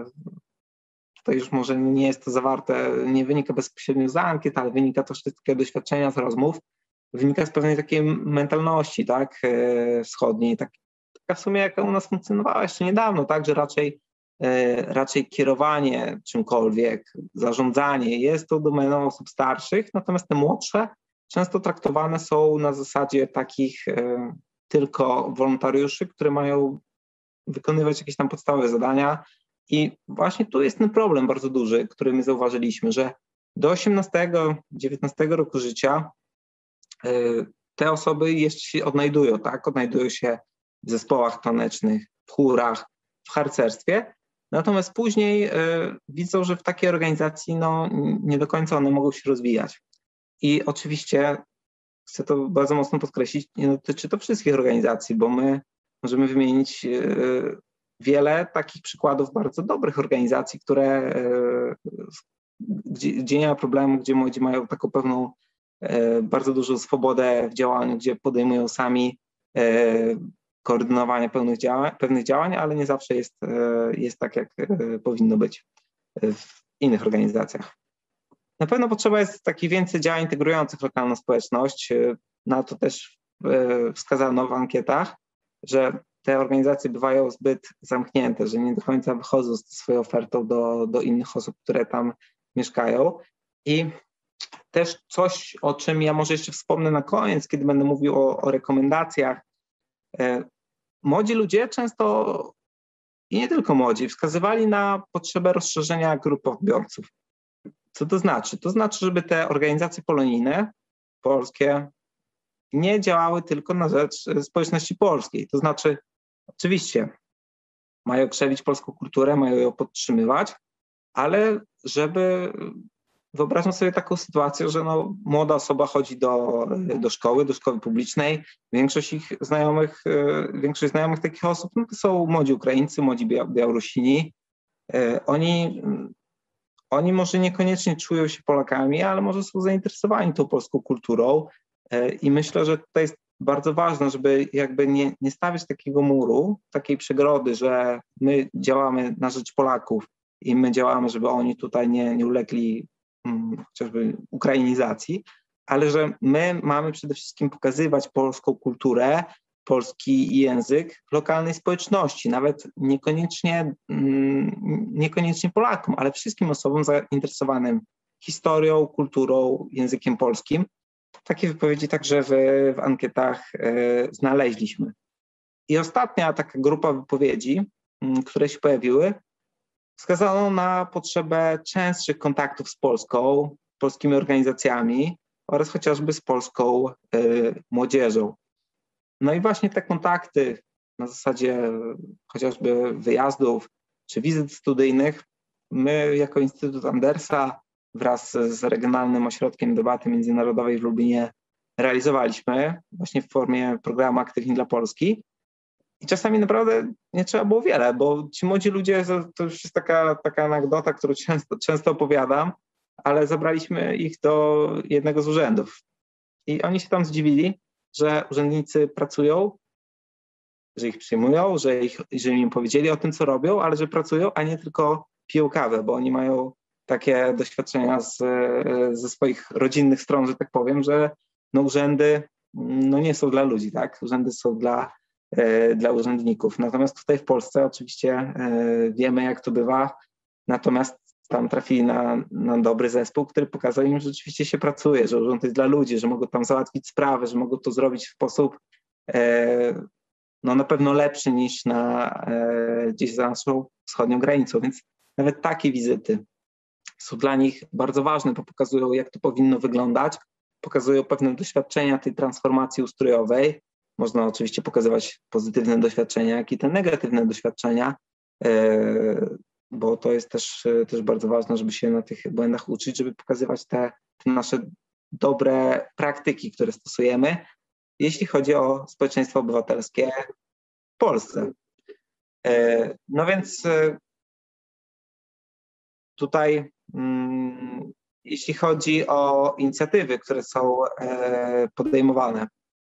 tutaj już może nie jest to zawarte, nie wynika bezpośrednio z ankiet, ale wynika to z takiego doświadczenia, z rozmów, wynika z pewnej takiej mentalności, tak, wschodniej, taka w sumie jaka u nas funkcjonowała jeszcze niedawno, tak, że raczej kierowanie czymkolwiek, zarządzanie jest to domeną osób starszych, natomiast te młodsze często traktowane są na zasadzie takich tylko wolontariuszy, które mają wykonywać jakieś tam podstawowe zadania i właśnie tu jest ten problem bardzo duży, który my zauważyliśmy, że do 18-19 roku życia te osoby jeszcze się odnajdują, tak? Odnajdują się w zespołach tanecznych, w chórach, w harcerstwie, natomiast później widzą, że w takiej organizacji nie do końca one mogą się rozwijać. I oczywiście chcę to bardzo mocno podkreślić, nie dotyczy to wszystkich organizacji, bo my możemy wymienić wiele takich przykładów bardzo dobrych organizacji, gdzie nie ma problemu, gdzie młodzi mają taką pewną bardzo dużą swobodę w działaniu, gdzie podejmują sami skoordynowania pewnych działań, ale nie zawsze jest tak, jak powinno być w innych organizacjach. Na pewno potrzeba jest takich więcej działań integrujących lokalną społeczność. Na to też wskazano w ankietach, że te organizacje bywają zbyt zamknięte, że nie do końca wychodzą z swoją ofertą do innych osób, które tam mieszkają. I też coś, o czym ja może jeszcze wspomnę na koniec, kiedy będę mówił o rekomendacjach. Młodzi ludzie często, i nie tylko młodzi, wskazywali na potrzebę rozszerzenia grupy odbiorców. Co to znaczy? To znaczy, żeby te organizacje polonijne, polskie, nie działały tylko na rzecz społeczności polskiej. To znaczy, oczywiście, mają krzewić polską kulturę, mają ją podtrzymywać, ale żeby wyobraźmy sobie taką sytuację, że młoda osoba chodzi do szkoły publicznej. Większość znajomych takich osób to są młodzi Ukraińcy, młodzi Białorusini. Oni może niekoniecznie czują się Polakami, ale może są zainteresowani tą polską kulturą. I myślę, że tutaj jest bardzo ważne, żeby jakby nie stawiać takiego muru, takiej przegrody, że my działamy na rzecz Polaków i my działamy, żeby oni tutaj nie ulegli chociażby ukrainizacji, ale że my mamy przede wszystkim pokazywać polską kulturę, polski język lokalnej społeczności, nawet niekoniecznie Polakom, ale wszystkim osobom zainteresowanym historią, kulturą, językiem polskim. Takie wypowiedzi także w ankietach znaleźliśmy. I ostatnia taka grupa wypowiedzi, które się pojawiły, wskazano na potrzebę częstszych kontaktów z Polską, polskimi organizacjami oraz chociażby z polską młodzieżą. No i właśnie te kontakty na zasadzie chociażby wyjazdów czy wizyt studyjnych my jako Instytut Andersa wraz z Regionalnym Ośrodkiem Debaty Międzynarodowej w Lublinie realizowaliśmy właśnie w formie programu Aktywni dla Polski. I czasami naprawdę nie trzeba było wiele, bo ci młodzi ludzie, to już jest taka anegdota, którą często opowiadam, ale zabraliśmy ich do jednego z urzędów. I oni się tam zdziwili, że urzędnicy pracują, że ich przyjmują, że im powiedzieli o tym, co robią, ale że pracują, a nie tylko piją kawę, bo oni mają takie doświadczenia ze swoich rodzinnych stron, że tak powiem, że urzędy nie są dla ludzi, tak? Urzędy są dla urzędników. Natomiast tutaj w Polsce oczywiście wiemy, jak to bywa, natomiast tam trafili na dobry zespół, który pokazał im, że rzeczywiście się pracuje, że urząd jest dla ludzi, że mogą tam załatwić sprawy, że mogą to zrobić w sposób na pewno lepszy niż gdzieś za naszą wschodnią granicą. Więc nawet takie wizyty są dla nich bardzo ważne, bo pokazują, jak to powinno wyglądać, pokazują pewne doświadczenia tej transformacji ustrojowej. Można oczywiście pokazywać pozytywne doświadczenia, jak i te negatywne doświadczenia, bo to jest też bardzo ważne, żeby się na tych błędach uczyć, żeby pokazywać te nasze dobre praktyki, które stosujemy, jeśli chodzi o społeczeństwo obywatelskie w Polsce. No więc tutaj jeśli chodzi o inicjatywy, które są podejmowane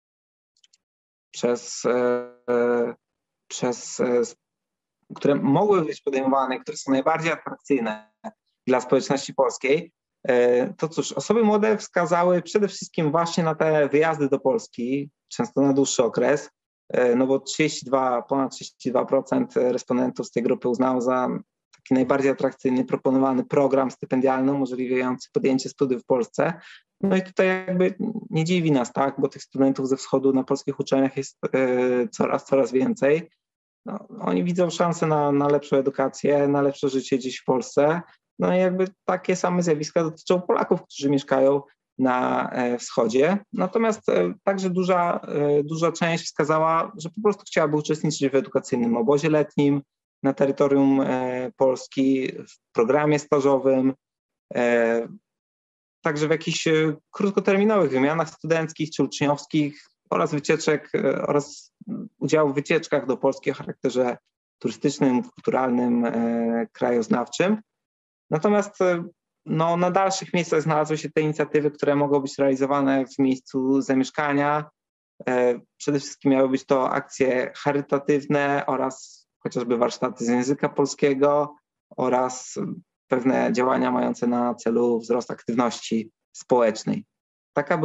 które mogły być podejmowane, które są najbardziej atrakcyjne dla społeczności polskiej, to cóż, osoby młode wskazały przede wszystkim właśnie na te wyjazdy do Polski, często na dłuższy okres, bo ponad 32% respondentów z tej grupy uznało za taki najbardziej atrakcyjny proponowany program stypendialny umożliwiający podjęcie studiów w Polsce. No i tutaj jakby nie dziwi nas, tak, bo tych studentów ze wschodu na polskich uczelniach jest coraz więcej. Oni widzą szansę na lepszą edukację, na lepsze życie gdzieś w Polsce. No i jakby takie same zjawiska dotyczą Polaków, którzy mieszkają na wschodzie. Natomiast także duża część wskazała, że po prostu chciałaby uczestniczyć w edukacyjnym obozie letnim na terytorium Polski, w programie stażowym, także w jakichś krótkoterminowych wymianach studenckich czy uczniowskich oraz udziału w wycieczkach do Polski o charakterze turystycznym, kulturalnym, krajoznawczym. Natomiast na dalszych miejscach znalazły się te inicjatywy, które mogą być realizowane w miejscu zamieszkania, Przede wszystkim miały być to akcje charytatywne oraz chociażby warsztaty z języka polskiego oraz pewne działania mające na celu wzrost aktywności społecznej. Taka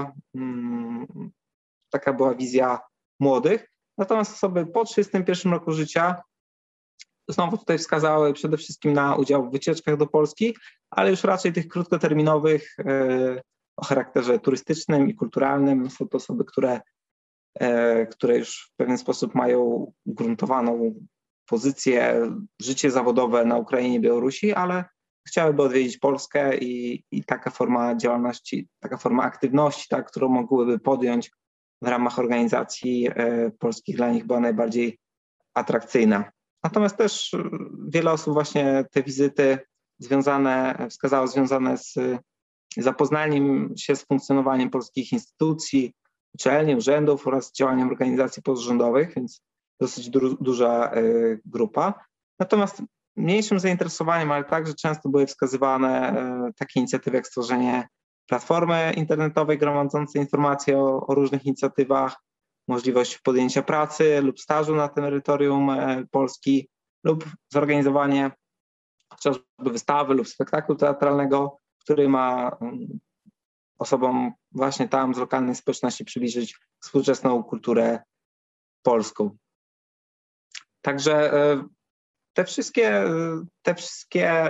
była wizja młodych. Natomiast osoby po 31 roku życia znowu tutaj wskazały przede wszystkim na udział w wycieczkach do Polski, ale już raczej tych krótkoterminowych o charakterze turystycznym i kulturalnym. Są to osoby, które już w pewien sposób mają ugruntowaną pozycję, życie zawodowe na Ukrainie i Białorusi, ale chciałyby odwiedzić Polskę i taka forma działalności, taka forma aktywności, tak, którą mogłyby podjąć w ramach organizacji polskich, dla nich była najbardziej atrakcyjna. Natomiast też wiele osób właśnie te wizyty wskazało związane z zapoznaniem się z funkcjonowaniem polskich instytucji, uczelni, urzędów oraz działaniem organizacji pozarządowych, więc dosyć duża grupa. Natomiast mniejszym zainteresowaniem, ale także często były wskazywane takie inicjatywy jak stworzenie platformy internetowej gromadzącej informacje o różnych inicjatywach, możliwość podjęcia pracy lub stażu na terytorium Polski lub zorganizowanie chociażby wystawy lub spektaklu teatralnego, który ma osobom właśnie tam z lokalnej społeczności przybliżyć współczesną kulturę polską. Także te wszystkie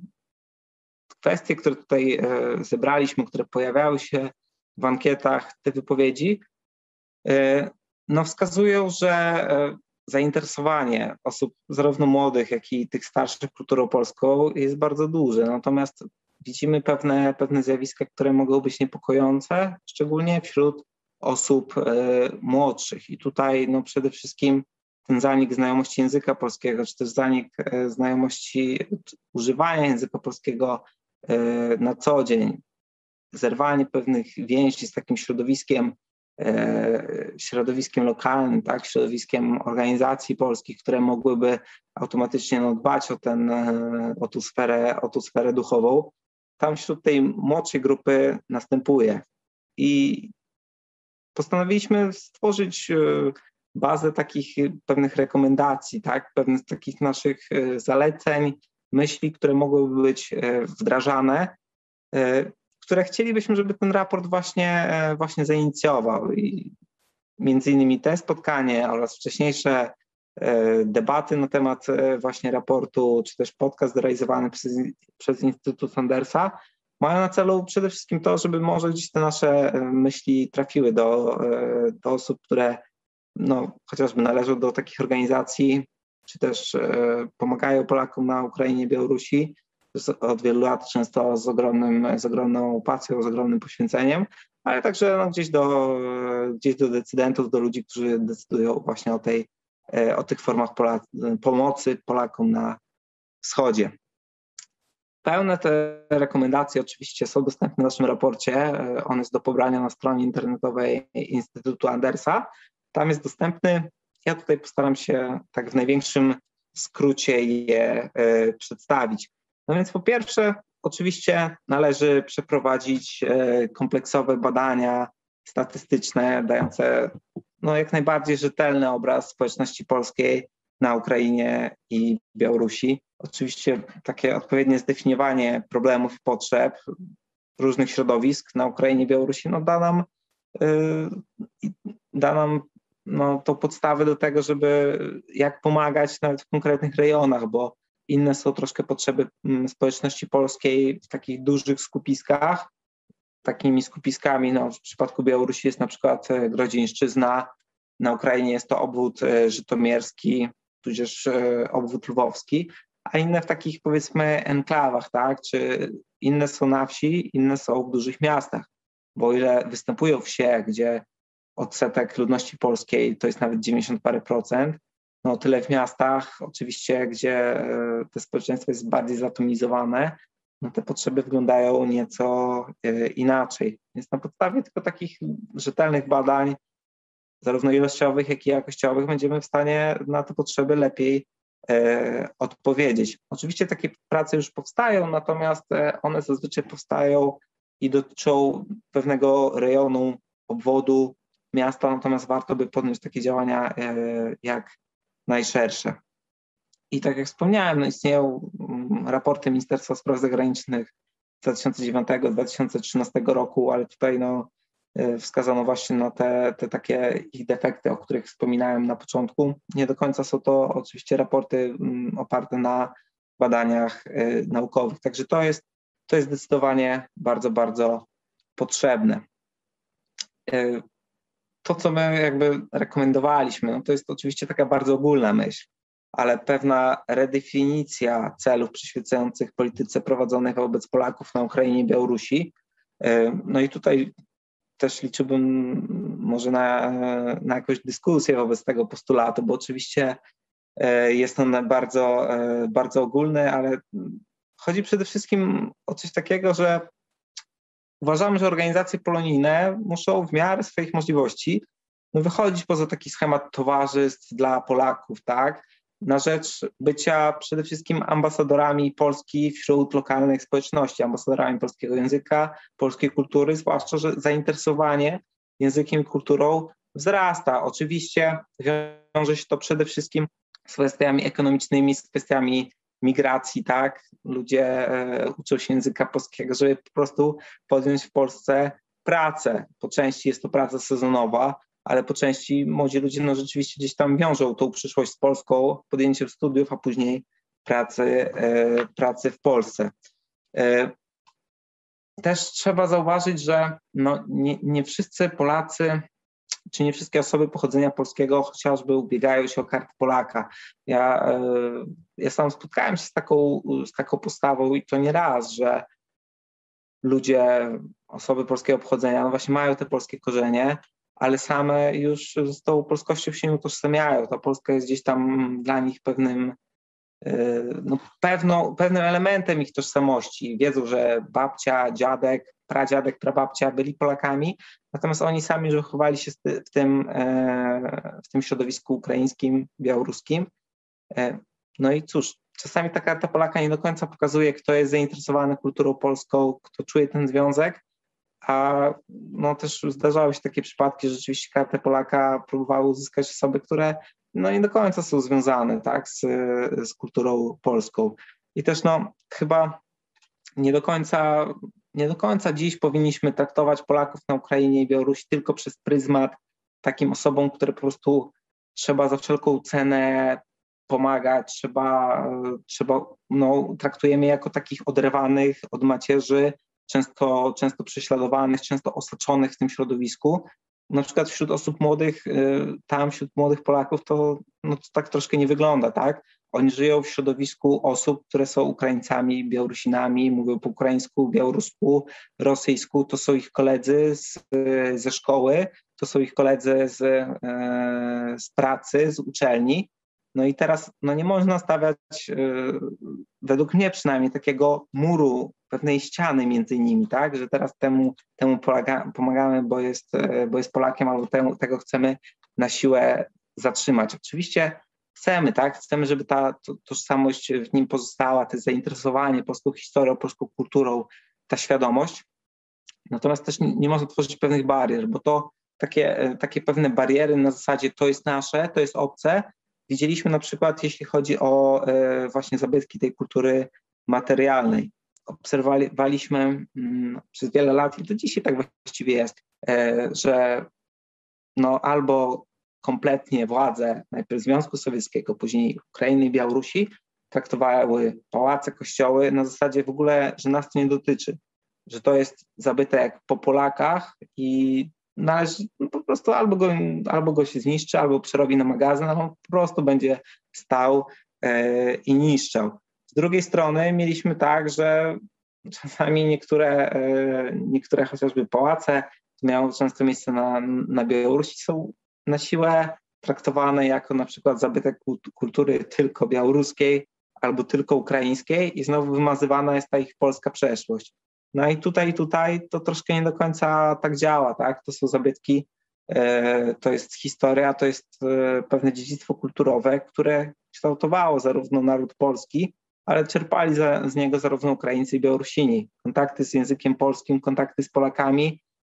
kwestie, które tutaj zebraliśmy, które pojawiały się w ankietach, te wypowiedzi, wskazują, że zainteresowanie osób zarówno młodych, jak i tych starszych kulturą polską jest bardzo duże. Natomiast widzimy pewne zjawiska, które mogą być niepokojące, szczególnie wśród osób młodszych. I tutaj przede wszystkim ten zanik znajomości języka polskiego, czy też zanik znajomości używania języka polskiego na co dzień, zerwanie pewnych więzi z takim środowiskiem lokalnym, tak, środowiskiem organizacji polskich, które mogłyby automatycznie dbać o tę sferę duchową, tam wśród tej młodszej grupy następuje. I postanowiliśmy stworzyć bazę takich pewnych rekomendacji, tak, pewnych takich naszych zaleceń, myśli, które mogłyby być wdrażane, które chcielibyśmy, żeby ten raport właśnie zainicjował. I między innymi te spotkanie oraz wcześniejsze debaty na temat właśnie raportu, czy też podcast realizowany przez Instytut Andersa mają na celu przede wszystkim to, żeby może gdzieś te nasze myśli trafiły do osób, które chociażby należą do takich organizacji, czy też pomagają Polakom na Ukrainie i Białorusi od wielu lat, często z ogromną pasją, z ogromnym poświęceniem, ale także gdzieś do decydentów, do ludzi, którzy decydują właśnie o tych formach pomocy Polakom na wschodzie. Pełne te rekomendacje oczywiście są dostępne w naszym raporcie. On jest do pobrania na stronie internetowej Instytutu Andersa. Tam jest dostępny. Ja tutaj postaram się tak w największym skrócie je przedstawić. No więc po pierwsze, oczywiście należy przeprowadzić kompleksowe badania statystyczne dające jak najbardziej rzetelny obraz społeczności polskiej na Ukrainie i Białorusi. Oczywiście takie odpowiednie zdefiniowanie problemów i potrzeb różnych środowisk na Ukrainie i Białorusi da nam tą podstawę do tego, żeby jak pomagać nawet w konkretnych rejonach, bo inne są troszkę potrzeby społeczności polskiej w takich dużych skupiskach. Takimi skupiskami w przypadku Białorusi jest na przykład Grodzieńszczyzna, na Ukrainie jest to obwód żytomierski, tudzież obwód lwowski, a inne w takich powiedzmy enklawach, tak? Czy inne są na wsi, inne są w dużych miastach, bo o ile występują wsie, gdzie odsetek ludności polskiej to jest nawet 90 parę procent, tyle w miastach oczywiście, gdzie to społeczeństwo jest bardziej zatomizowane, te potrzeby wyglądają nieco inaczej. Więc na podstawie tylko takich rzetelnych badań, zarówno ilościowych, jak i jakościowych, będziemy w stanie na te potrzeby lepiej odpowiedzieć. Oczywiście takie prace już powstają, natomiast one zazwyczaj powstają i dotyczą pewnego rejonu, obwodu, miasta, natomiast warto by podjąć takie działania jak najszersze. I tak jak wspomniałem, istnieją raporty Ministerstwa Spraw Zagranicznych z 2009-2013 roku, ale tutaj wskazano właśnie na te takie ich defekty, o których wspominałem na początku. Nie do końca są to oczywiście raporty oparte na badaniach naukowych. Także to jest zdecydowanie bardzo, bardzo potrzebne. To, co my jakby rekomendowaliśmy, to jest oczywiście taka bardzo ogólna myśl, ale pewna redefinicja celów przyświecających polityce prowadzonej wobec Polaków na Ukrainie i Białorusi. I tutaj też liczyłbym może na jakąś dyskusję wobec tego postulatu, bo oczywiście jest on bardzo, bardzo ogólny, ale chodzi przede wszystkim o coś takiego, że uważamy, że organizacje polonijne muszą w miarę swoich możliwości wychodzić poza taki schemat towarzystw dla Polaków, tak? Na rzecz bycia przede wszystkim ambasadorami Polski wśród lokalnych społeczności, ambasadorami polskiego języka, polskiej kultury, zwłaszcza, że zainteresowanie językiem i kulturą wzrasta. Oczywiście wiąże się to przede wszystkim z kwestiami ekonomicznymi, z kwestiami migracji, tak? Ludzie uczą się języka polskiego, żeby po prostu podjąć w Polsce pracę. Po części jest to praca sezonowa, ale po części młodzi ludzie rzeczywiście gdzieś tam wiążą tą przyszłość z Polską, podjęciem studiów, a później pracy w Polsce. Też trzeba zauważyć, że nie wszyscy Polacy, czy nie wszystkie osoby pochodzenia polskiego chociażby ubiegają się o kartę Polaka. Ja sam spotkałem się z taką postawą i to nie raz, że ludzie, osoby polskiego pochodzenia właśnie mają te polskie korzenie, ale same już z tą polskością się nie utożsamiają. Ta Polska jest gdzieś tam dla nich pewnym elementem ich tożsamości. Wiedzą, że babcia, dziadek, pradziadek, prababcia byli Polakami, natomiast oni sami już wychowali się w tym środowisku ukraińskim, białoruskim. I cóż, czasami ta karta Polaka nie do końca pokazuje, kto jest zainteresowany kulturą polską, kto czuje ten związek, a też zdarzały się takie przypadki, że rzeczywiście kartę Polaka próbowały uzyskać osoby, które nie do końca są związane, tak, z kulturą polską. I też chyba nie do końca dziś powinniśmy traktować Polaków na Ukrainie i Białorusi tylko przez pryzmat takim osobom, które po prostu trzeba za wszelką cenę pomagać, traktujemy jako takich oderwanych od macierzy, często prześladowanych, często osaczonych w tym środowisku. Na przykład wśród osób młodych, wśród młodych Polaków to tak troszkę nie wygląda, tak? Oni żyją w środowisku osób, które są Ukraińcami, Białorusinami, mówią po ukraińsku, białorusku, rosyjsku, to są ich koledzy ze szkoły, to są ich koledzy z pracy, z uczelni. I teraz nie można stawiać, według mnie przynajmniej, takiego muru, pewnej ściany między nimi, tak? Że teraz temu pomagamy, bo jest Polakiem, albo tego chcemy na siłę zatrzymać. Oczywiście chcemy, tak? Chcemy, żeby ta tożsamość w nim pozostała, to zainteresowanie polską historią, polską kulturą, ta świadomość. Natomiast też nie można tworzyć pewnych barier, bo to takie pewne bariery na zasadzie to jest nasze, to jest obce, widzieliśmy na przykład, jeśli chodzi o właśnie zabytki tej kultury materialnej. Obserwowaliśmy przez wiele lat, i do dzisiaj tak właściwie jest, że albo kompletnie władze najpierw Związku Sowieckiego, później Ukrainy i Białorusi traktowały pałace, kościoły na zasadzie w ogóle, że nas to nie dotyczy, że to jest zabytek po Polakach i należy po prostu albo go się zniszczy, albo przerobi na magazyn, albo po prostu będzie stał i niszczał. Z drugiej strony mieliśmy tak, że czasami niektóre chociażby pałace, to miało często miejsce na Białorusi, są na siłę traktowane jako na przykład zabytek kultury tylko białoruskiej albo tylko ukraińskiej i znowu wymazywana jest ta ich polska przeszłość. I tutaj to troszkę nie do końca tak działa, tak? To są zabytki, to jest historia, to jest pewne dziedzictwo kulturowe, które kształtowało zarówno naród polski, ale czerpali z niego zarówno Ukraińcy i Białorusini. Kontakty z językiem polskim, kontakty z Polakami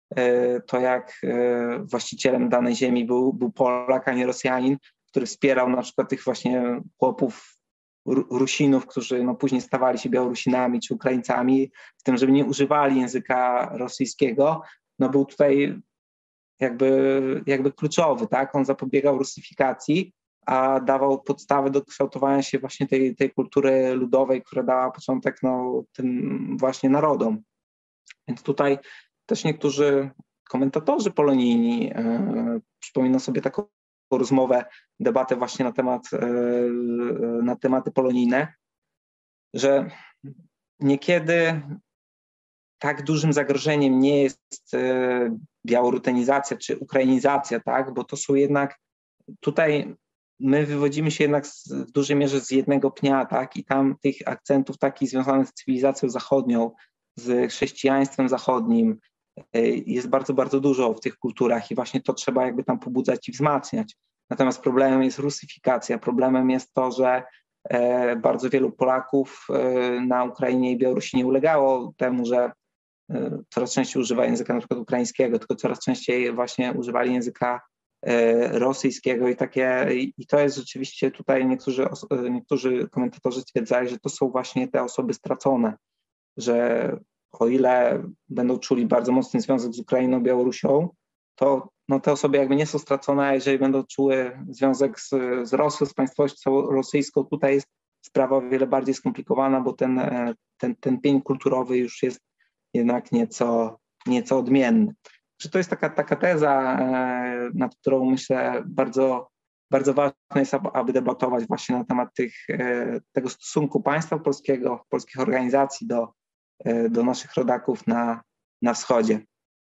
to jak właścicielem danej ziemi był Polak, a nie Rosjanin, który wspierał na przykład tych właśnie chłopów, Rusinów, którzy później stawali się Białorusinami czy Ukraińcami, w tym, żeby nie używali języka rosyjskiego, był tutaj jakby kluczowy, tak? On zapobiegał rusyfikacji, a dawał podstawę do kształtowania się właśnie tej kultury ludowej, która dała początek tym właśnie narodom. Więc tutaj też niektórzy komentatorzy polonijni przypominam sobie taką rozmowę, debatę właśnie na tematy polonijne, że niekiedy tak dużym zagrożeniem nie jest białorutenizacja czy ukrainizacja, tak? Bo to są jednak, tutaj my wywodzimy się jednak w dużej mierze z jednego pnia, tak? I tam tych akcentów takich związanych z cywilizacją zachodnią, z chrześcijaństwem zachodnim jest bardzo, bardzo dużo w tych kulturach i właśnie to trzeba jakby tam pobudzać i wzmacniać. Natomiast problemem jest rusyfikacja, problemem jest to, że bardzo wielu Polaków na Ukrainie i Białorusi nie ulegało temu, że coraz częściej używa języka na przykład ukraińskiego, tylko coraz częściej właśnie używali języka rosyjskiego i to jest rzeczywiście tutaj niektórzy komentatorzy stwierdzają, że to są właśnie te osoby stracone, że o ile będą czuli bardzo mocny związek z Ukrainą, Białorusią, to te osoby jakby nie są stracone, a jeżeli będą czuły związek z Rosją, z państwowością rosyjską, tutaj jest sprawa o wiele bardziej skomplikowana, bo ten pień kulturowy już jest jednak nieco odmienny. Że to jest taka teza, nad którą myślę bardzo, bardzo ważne jest, aby debatować właśnie na temat tego stosunku państwa polskiego, polskich organizacji do naszych rodaków na wschodzie.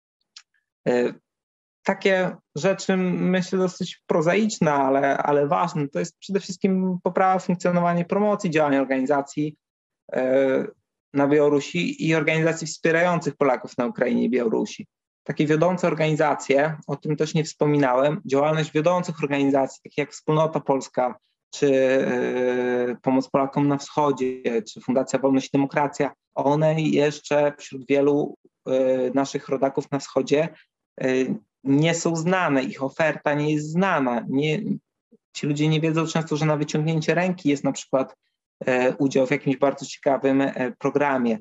Takie rzeczy, myślę, dosyć prozaiczne, ale ważne, to jest przede wszystkim poprawa funkcjonowania i promocji działań organizacji na Białorusi i organizacji wspierających Polaków na Ukrainie i Białorusi. Takie wiodące organizacje, o tym też nie wspominałem, działalność wiodących organizacji, takich jak Wspólnota Polska, czy Pomoc Polakom na Wschodzie, czy Fundacja Wolność i Demokracja, one jeszcze wśród wielu naszych rodaków na wschodzie nie są znane, ich oferta nie jest znana. Ci ludzie nie wiedzą często, że na wyciągnięcie ręki jest na przykład udział w jakimś bardzo ciekawym programie.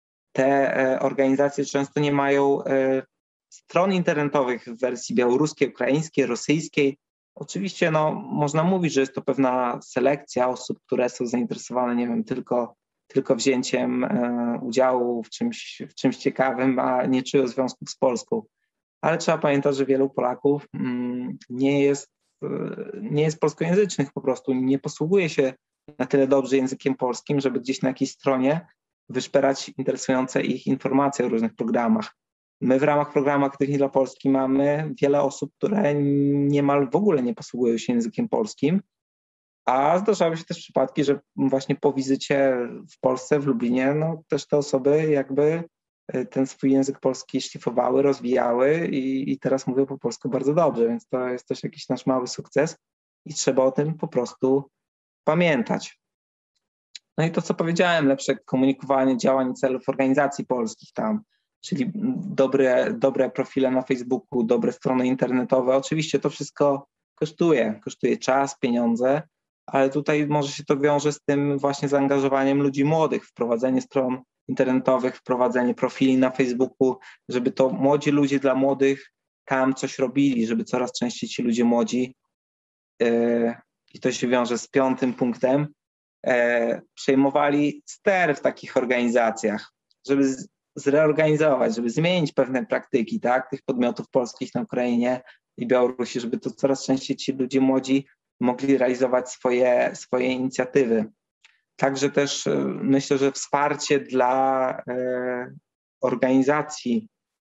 Te organizacje często nie mają stron internetowych w wersji białoruskiej, ukraińskiej, rosyjskiej. Oczywiście można mówić, że jest to pewna selekcja osób, które są zainteresowane, nie wiem, tylko wzięciem udziału w czymś ciekawym, a nie czują związków z Polską. Ale trzeba pamiętać, że wielu Polaków nie jest polskojęzycznych po prostu, nie posługuje się na tyle dobrze językiem polskim, żeby gdzieś na jakiejś stronie wyszperać interesujące ich informacje o różnych programach. My w ramach programu Aktywni dla Polski mamy wiele osób, które niemal w ogóle nie posługują się językiem polskim, a zdarzały się też przypadki, że właśnie po wizycie w Polsce, w Lublinie, też te osoby jakby ten swój język polski szlifowały, rozwijały i teraz mówią po polsku bardzo dobrze, więc to jest też jakiś nasz mały sukces i trzeba o tym po prostu pamiętać. No i to, co powiedziałem, lepsze komunikowanie działań i celów organizacji polskich tam, czyli dobre profile na Facebooku, dobre strony internetowe. Oczywiście to wszystko kosztuje czas, pieniądze, ale tutaj może się to wiąże z tym właśnie zaangażowaniem ludzi młodych, wprowadzenie stron internetowych, wprowadzenie profili na Facebooku, żeby to młodzi ludzie dla młodych tam coś robili, żeby coraz częściej ci ludzie młodzi, i to się wiąże z 5. punktem, przejmowali ster w takich organizacjach, żeby zreorganizować, żeby zmienić pewne praktyki, tak, tych podmiotów polskich na Ukrainie i Białorusi, żeby to coraz częściej ci ludzie młodzi mogli realizować swoje inicjatywy. Także też myślę, że wsparcie dla organizacji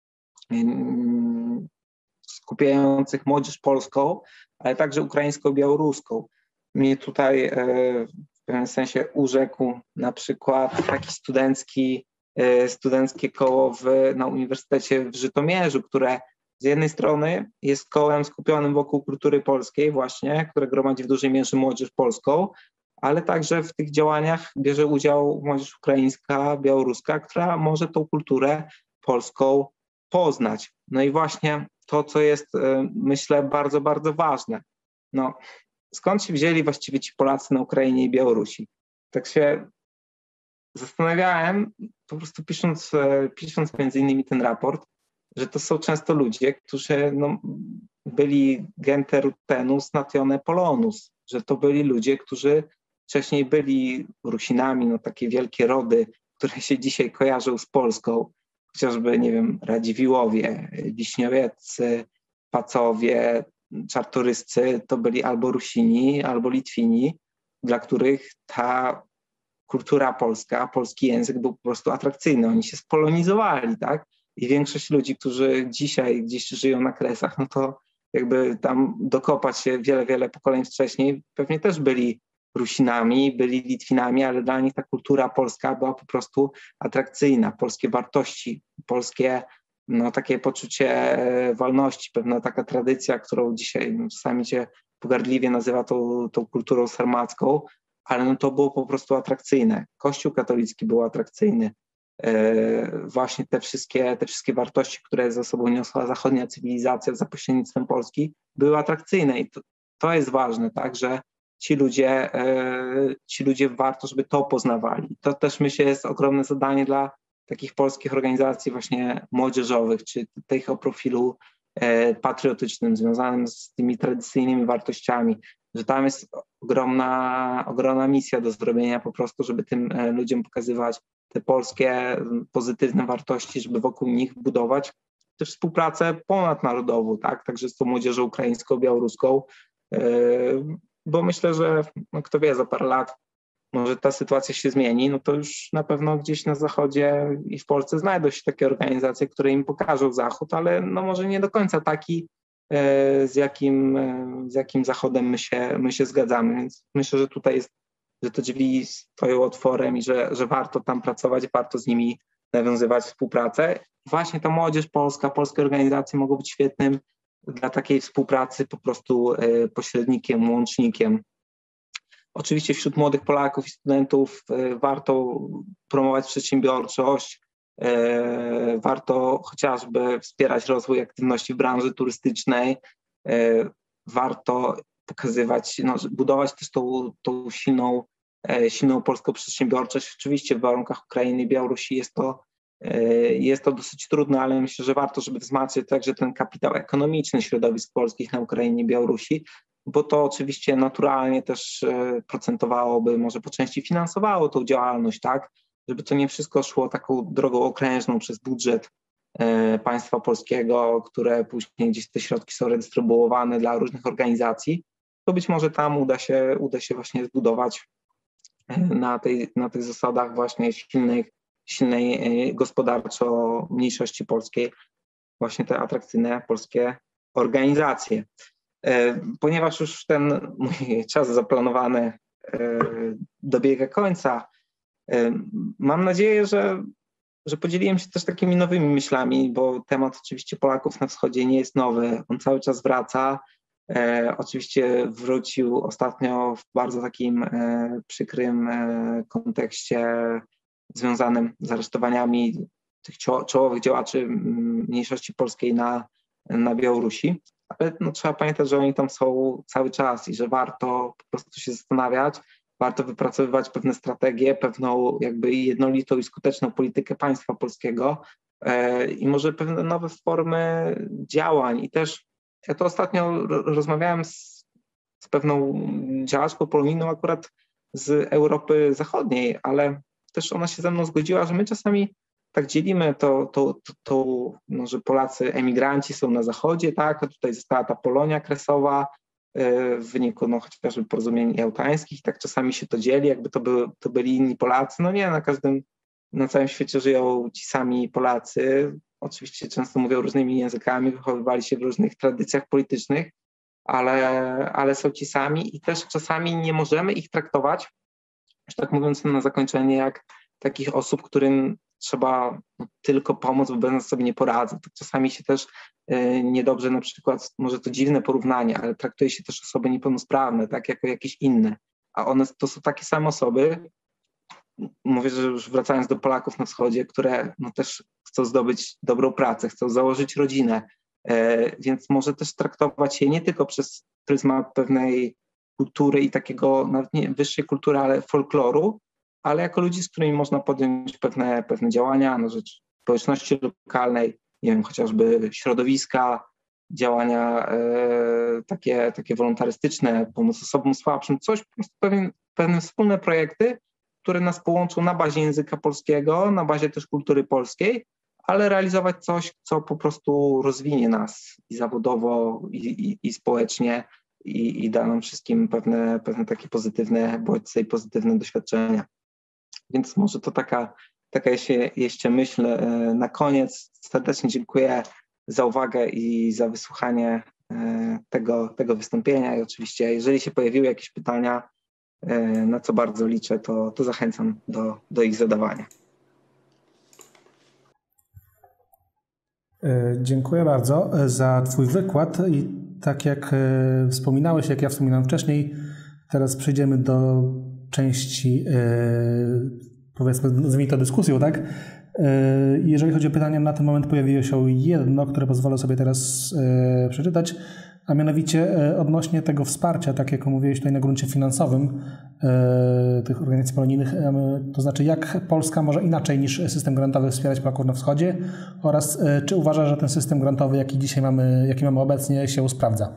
skupiających młodzież polską, ale także ukraińsko-białoruską. Mnie tutaj w pewnym sensie urzekł na przykład taki studenckie koło na Uniwersytecie w Żytomierzu, które z jednej strony jest kołem skupionym wokół kultury polskiej właśnie, które gromadzi w dużej mierze młodzież polską, ale także w tych działaniach bierze udział młodzież ukraińska, białoruska, która może tą kulturę polską poznać. No i właśnie to, co jest, myślę, bardzo, bardzo ważne. No, skąd się wzięli właściwie ci Polacy na Ukrainie i Białorusi? Tak się zastanawiałem, po prostu pisząc między innymi ten raport, że to są często ludzie, którzy byli gente rutenus natione polonus, że to byli ludzie, którzy wcześniej byli Rusinami, takie wielkie rody, które się dzisiaj kojarzą z Polską, chociażby, nie wiem, Radziwiłłowie, Wiśniowieccy, Pacowie, Czartoryscy, to byli albo Rusini, albo Litwini, dla których ta kultura polska, polski język był po prostu atrakcyjny. Oni się spolonizowali, tak? I większość ludzi, którzy dzisiaj gdzieś żyją na Kresach, no to jakby tam dokopać się wiele pokoleń wcześniej, pewnie też byli Rusinami, byli Litwinami, ale dla nich ta kultura polska była po prostu atrakcyjna. Polskie wartości, polskie takie poczucie wolności, pewna taka tradycja, którą dzisiaj czasami się pogardliwie nazywa tą kulturą sarmacką, ale to było po prostu atrakcyjne. Kościół katolicki był atrakcyjny. Właśnie te wszystkie wartości, które ze sobą niosła zachodnia cywilizacja za pośrednictwem Polski, były atrakcyjne i to jest ważne, tak, że ci ludzie warto, żeby to poznawali. To też, myślę, jest ogromne zadanie dla takich polskich organizacji właśnie młodzieżowych, czy tych o profilu patriotycznym, związanym z tymi tradycyjnymi wartościami, że tam jest ogromna misja do zrobienia po prostu, żeby tym ludziom pokazywać te polskie pozytywne wartości, żeby wokół nich budować też współpracę ponadnarodową, tak? Także z tą młodzieżą ukraińską, białoruską, bo myślę, że kto wie, za parę lat może ta sytuacja się zmieni, no to już na pewno gdzieś na Zachodzie i w Polsce znajdą się takie organizacje, które im pokażą Zachód, ale może nie do końca taki, z jakim Zachodem my się zgadzamy. Więc myślę, że tutaj jest, że te drzwi stoją otworem i że warto tam pracować, warto z nimi nawiązywać współpracę. Właśnie ta młodzież polska, polskie organizacje mogą być świetnym dla takiej współpracy po prostu pośrednikiem, łącznikiem. Oczywiście wśród młodych Polaków i studentów warto promować przedsiębiorczość, warto chociażby wspierać rozwój aktywności w branży turystycznej, warto pokazywać, budować też tą silną polską przedsiębiorczość. Oczywiście w warunkach Ukrainy i Białorusi jest to dosyć trudne, ale myślę, że warto, żeby wzmacniać także ten kapitał ekonomiczny środowisk polskich na Ukrainie i Białorusi, bo to oczywiście naturalnie też procentowałoby, może po części finansowało tą działalność, tak, żeby to nie wszystko szło taką drogą okrężną przez budżet państwa polskiego, które później gdzieś te środki są redystrybuowane dla różnych organizacji, to być może tam uda się właśnie zbudować na tych zasadach właśnie silnej gospodarczo mniejszości polskiej właśnie te atrakcyjne polskie organizacje. Ponieważ już ten mój czas zaplanowany dobiega końca, mam nadzieję, że podzieliłem się też takimi nowymi myślami, bo temat oczywiście Polaków na wschodzie nie jest nowy, on cały czas wraca. Oczywiście wrócił ostatnio w bardzo takim przykrym kontekście związanym z aresztowaniami tych czołowych działaczy mniejszości polskiej na Białorusi. Ale trzeba pamiętać, że oni tam są cały czas i że warto po prostu się zastanawiać, warto wypracowywać pewne strategie, pewną jakby jednolitą i skuteczną politykę państwa polskiego i może pewne nowe formy działań. I też ja to ostatnio rozmawiałem z pewną działaczką polonijną akurat z Europy Zachodniej, ale też ona się ze mną zgodziła, że my czasami tak dzielimy że Polacy emigranci są na Zachodzie, tak, a tutaj została ta Polonia kresowa w wyniku chociażby porozumień jałtańskich, tak czasami się to dzieli, jakby to byli inni Polacy. No nie, na całym świecie żyją ci sami Polacy, oczywiście często mówią różnymi językami, wychowywali się w różnych tradycjach politycznych, ale są ci sami i też czasami nie możemy ich traktować, już tak mówiąc na zakończenie, jak takich osób, którym trzeba tylko pomóc, bo bez nas sobie nie poradzą. To czasami się też niedobrze, na przykład, może to dziwne porównanie, ale traktuje się też osoby niepełnosprawne, tak, jako jakieś inne, a one to są takie same osoby, mówię, że już wracając do Polaków na wschodzie, które no też chcą zdobyć dobrą pracę, chcą założyć rodzinę, więc może też traktować je nie tylko przez pryzmat pewnej kultury i takiego nawet nie wyższej kultury, ale folkloru, ale jako ludzi, z którymi można podjąć pewne działania na rzecz społeczności lokalnej, nie wiem, chociażby środowiska, działania takie wolontarystyczne, pomoc osobom słabszym, coś, po prostu pewne wspólne projekty, które nas połączą na bazie języka polskiego, na bazie też kultury polskiej, ale realizować coś, co po prostu rozwinie nas i zawodowo, i społecznie i da nam wszystkim pewne takie pozytywne bodźce i pozytywne doświadczenia. Więc może to taka jeszcze myśl na koniec. Serdecznie dziękuję za uwagę i za wysłuchanie tego wystąpienia i oczywiście jeżeli się pojawiły jakieś pytania, na co bardzo liczę, to zachęcam do ich zadawania. Dziękuję bardzo za Twój wykład i tak jak wspominałeś, jak ja wspominałem wcześniej, teraz przejdziemy do części, powiedzmy, nazwijmy to dyskusją, tak? Jeżeli chodzi o pytania, na ten moment pojawiło się jedno, które pozwolę sobie teraz przeczytać, a mianowicie odnośnie tego wsparcia, tak jak mówiłeś tutaj na gruncie finansowym tych organizacji polonijnych, to znaczy jak Polska może inaczej niż system grantowy wspierać Polaków na wschodzie oraz czy uważa, że ten system grantowy, jaki mamy obecnie, się sprawdza?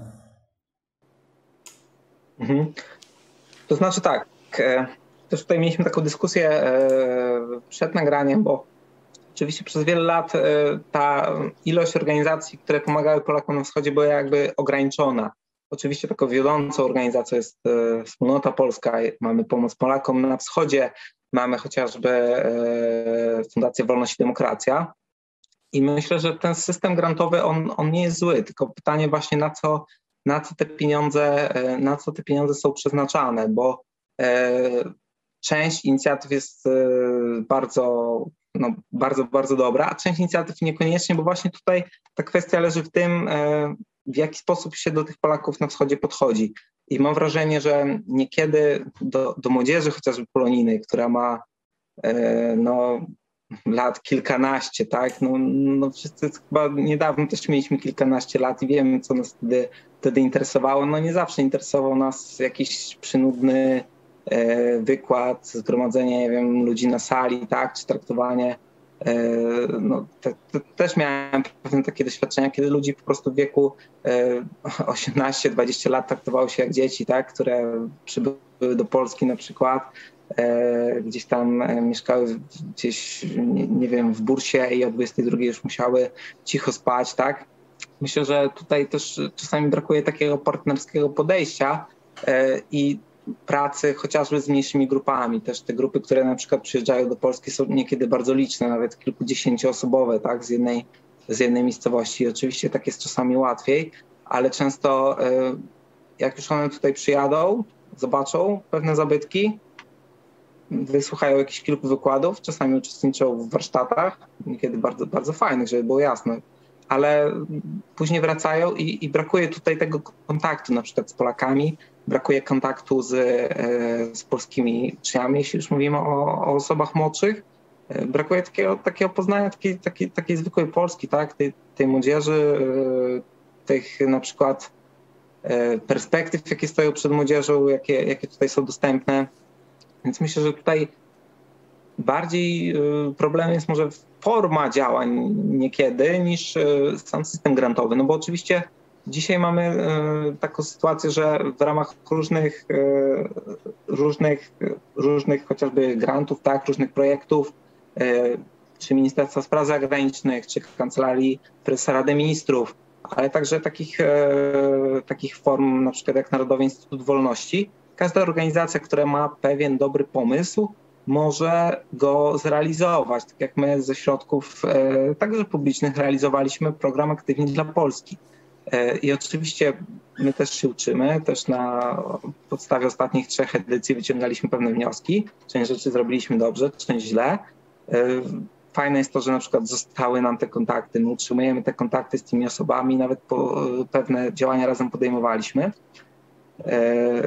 To znaczy tak, też tutaj mieliśmy taką dyskusję przed nagraniem, bo oczywiście przez wiele lat ta ilość organizacji, które pomagały Polakom na wschodzie, była jakby ograniczona. Oczywiście taką wiodącą organizacją jest Wspólnota Polska, mamy Pomoc Polakom na wschodzie, mamy chociażby Fundację Wolność i Demokracja. I myślę, że ten system grantowy, on nie jest zły, tylko pytanie właśnie na co te pieniądze są przeznaczane, bo część inicjatyw jest bardzo dobra, a część inicjatyw niekoniecznie, bo właśnie tutaj ta kwestia leży w tym, w jaki sposób się do tych Polaków na wschodzie podchodzi. I mam wrażenie, że niekiedy do młodzieży chociażby polonijnej, która ma lat kilkanaście, tak? No wszyscy chyba niedawno też mieliśmy kilkanaście lat i wiemy, co nas wtedy interesowało. No nie zawsze interesował nas jakiś przynudny wykład, zgromadzenie, nie wiem, ludzi na sali, tak, czy traktowanie. Też miałem pewne takie doświadczenia, kiedy ludzi po prostu w wieku 18-20 lat traktowało się jak dzieci, tak, które przybyły do Polski na przykład, gdzieś tam mieszkały gdzieś, nie wiem, w bursie i o 22 już musiały cicho spać, tak. Myślę, że tutaj też czasami brakuje takiego partnerskiego podejścia i pracy chociażby z mniejszymi grupami. Też te grupy, które na przykład przyjeżdżają do Polski, są niekiedy bardzo liczne, nawet kilkudziesięcioosobowe, tak, z jednej miejscowości. I oczywiście tak jest czasami łatwiej, ale często jak już one tutaj przyjadą, zobaczą pewne zabytki, wysłuchają jakichś kilku wykładów, czasami uczestniczą w warsztatach, niekiedy bardzo, bardzo fajnych, żeby było jasne, ale później wracają i brakuje tutaj tego kontaktu na przykład z Polakami, brakuje kontaktu z polskimi uczniami, jeśli już mówimy o osobach młodszych. Brakuje takiego poznania takiej zwykłej Polski, tak? tej młodzieży, tych na przykład perspektyw, jakie stoją przed młodzieżą, jakie tutaj są dostępne. Więc myślę, że tutaj bardziej problemem jest może forma działań niekiedy niż sam system grantowy. No bo oczywiście dzisiaj mamy taką sytuację, że w ramach różnych chociażby grantów, tak, różnych projektów, czy Ministerstwa Spraw Zagranicznych, czy Kancelarii Prezesa Rady Ministrów, ale także takich form, na przykład jak Narodowy Instytut Wolności, każda organizacja, która ma pewien dobry pomysł, może go zrealizować. Tak jak my ze środków także publicznych realizowaliśmy program Aktywni dla Polski. I oczywiście my też się uczymy, też na podstawie ostatnich 3 edycji wyciągaliśmy pewne wnioski. Część rzeczy zrobiliśmy dobrze, część źle. Fajne jest to, że na przykład zostały nam te kontakty, my utrzymujemy te kontakty z tymi osobami, nawet pewne działania razem podejmowaliśmy.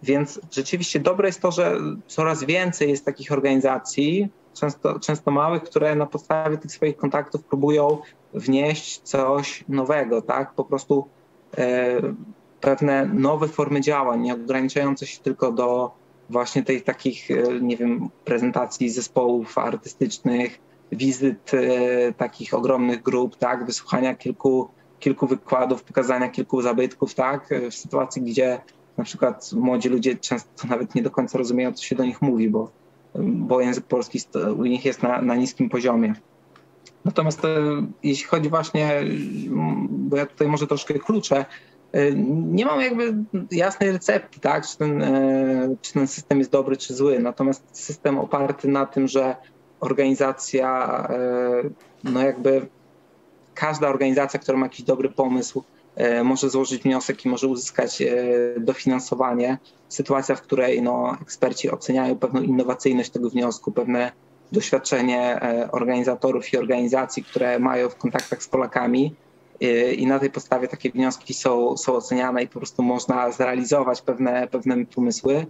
Więc rzeczywiście dobre jest to, że coraz więcej jest takich organizacji, często małych, które na podstawie tych swoich kontaktów próbują wnieść coś nowego, tak? Po prostu pewne nowe formy działań, nie ograniczające się tylko do właśnie tych takich, nie wiem, prezentacji zespołów artystycznych, wizyt takich ogromnych grup, tak? Wysłuchania kilku wykładów, pokazania kilku zabytków, tak? W sytuacji, gdzie na przykład młodzi ludzie często nawet nie do końca rozumieją, co się do nich mówi, bo język polski u nich jest na niskim poziomie. Natomiast jeśli chodzi właśnie, bo ja tutaj może troszkę kluczę, nie mam jakby jasnej recepty, tak? Czy ten system jest dobry, czy zły. Natomiast system oparty na tym, że organizacja, no jakby każda organizacja, która ma jakiś dobry pomysł, może złożyć wniosek i może uzyskać dofinansowanie. Sytuacja, w której no, eksperci oceniają pewną innowacyjność tego wniosku, pewne doświadczenie organizatorów i organizacji, które mają w kontaktach z Polakami i na tej podstawie takie wnioski są oceniane i po prostu można zrealizować pewne pomysły.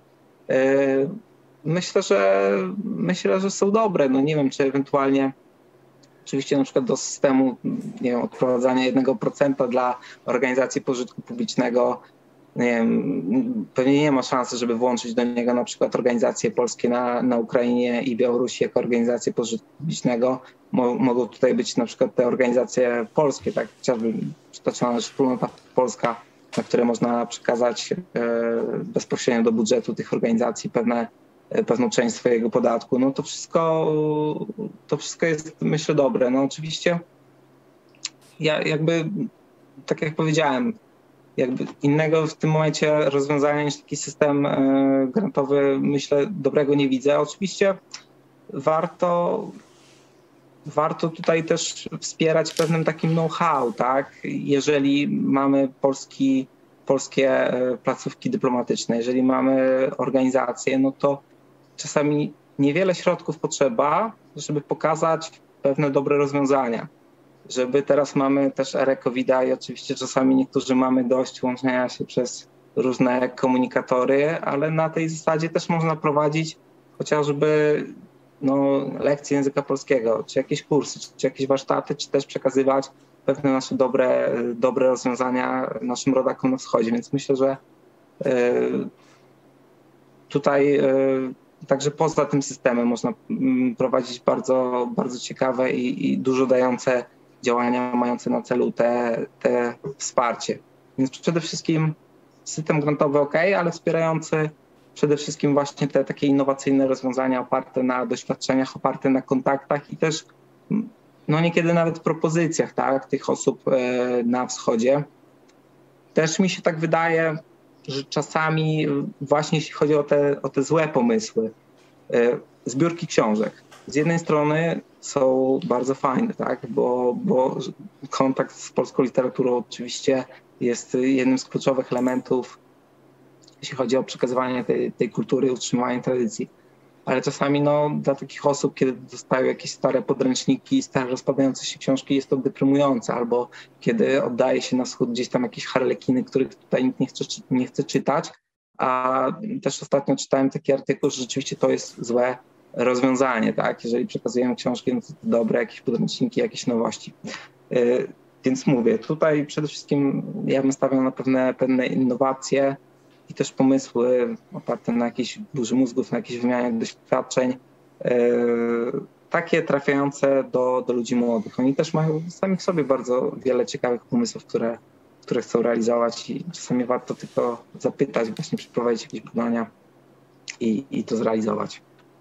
Myślę, że są dobre. No nie wiem, czy ewentualnie oczywiście na przykład do systemu, nie wiem, odprowadzania 1% dla organizacji pożytku publicznego, nie wiem, pewnie nie ma szansy, żeby włączyć do niego na przykład organizacje polskie na Ukrainie i Białorusi jako organizacje pożytku publicznego. Mogą tutaj być na przykład te organizacje polskie, tak, chociażby przytoczona Wspólnota Polska, na które można przekazać bezpośrednio do budżetu tych organizacji pewną część swojego podatku. No to wszystko jest, myślę, dobre. No oczywiście ja jakby, tak jak powiedziałem, jakby innego w tym momencie rozwiązania niż taki system grantowy, myślę, dobrego nie widzę. Oczywiście warto tutaj też wspierać pewnym takim know-how, tak? Jeżeli mamy polskie placówki dyplomatyczne, jeżeli mamy organizacje, no to czasami niewiele środków potrzeba, żeby pokazać pewne dobre rozwiązania. Żeby teraz mamy też erę COVID-a i oczywiście czasami niektórzy mamy dość łączenia się przez różne komunikatory, ale na tej zasadzie też można prowadzić chociażby lekcje języka polskiego, czy jakieś kursy, czy jakieś warsztaty, czy też przekazywać pewne nasze dobre rozwiązania naszym rodakom na wschodzie. Więc myślę, że tutaj także poza tym systemem można prowadzić bardzo, bardzo ciekawe i dużo dające działania mające na celu te wsparcie. Więc przede wszystkim system grantowy ok, ale wspierający przede wszystkim właśnie te takie innowacyjne rozwiązania oparte na doświadczeniach, oparte na kontaktach i też niekiedy nawet propozycjach, tak, tych osób na wschodzie. Też mi się tak wydaje, że czasami właśnie jeśli chodzi o te złe pomysły, zbiórki książek. Z jednej strony są bardzo fajne, tak, bo kontakt z polską literaturą oczywiście jest jednym z kluczowych elementów, jeśli chodzi o przekazywanie tej kultury, utrzymywanie tradycji. Ale czasami dla takich osób, kiedy dostają jakieś stare podręczniki, stare rozpadające się książki, jest to deprymujące, albo kiedy oddaje się na wschód gdzieś tam jakieś harlekiny, których tutaj nikt nie chce czytać. A też ostatnio czytałem taki artykuł, że rzeczywiście to jest złe rozwiązanie, tak? Jeżeli przekazujemy książki, no to dobre jakieś podręczniki, jakieś nowości. Więc mówię, tutaj przede wszystkim ja bym stawiał na pewne innowacje i też pomysły oparte na jakiejś burzy mózgów, na jakiejś wymianie doświadczeń, takie trafiające do ludzi młodych. Oni też mają sami w sobie bardzo wiele ciekawych pomysłów, które chcą realizować i czasami warto tylko zapytać, właśnie przeprowadzić jakieś badania i to zrealizować.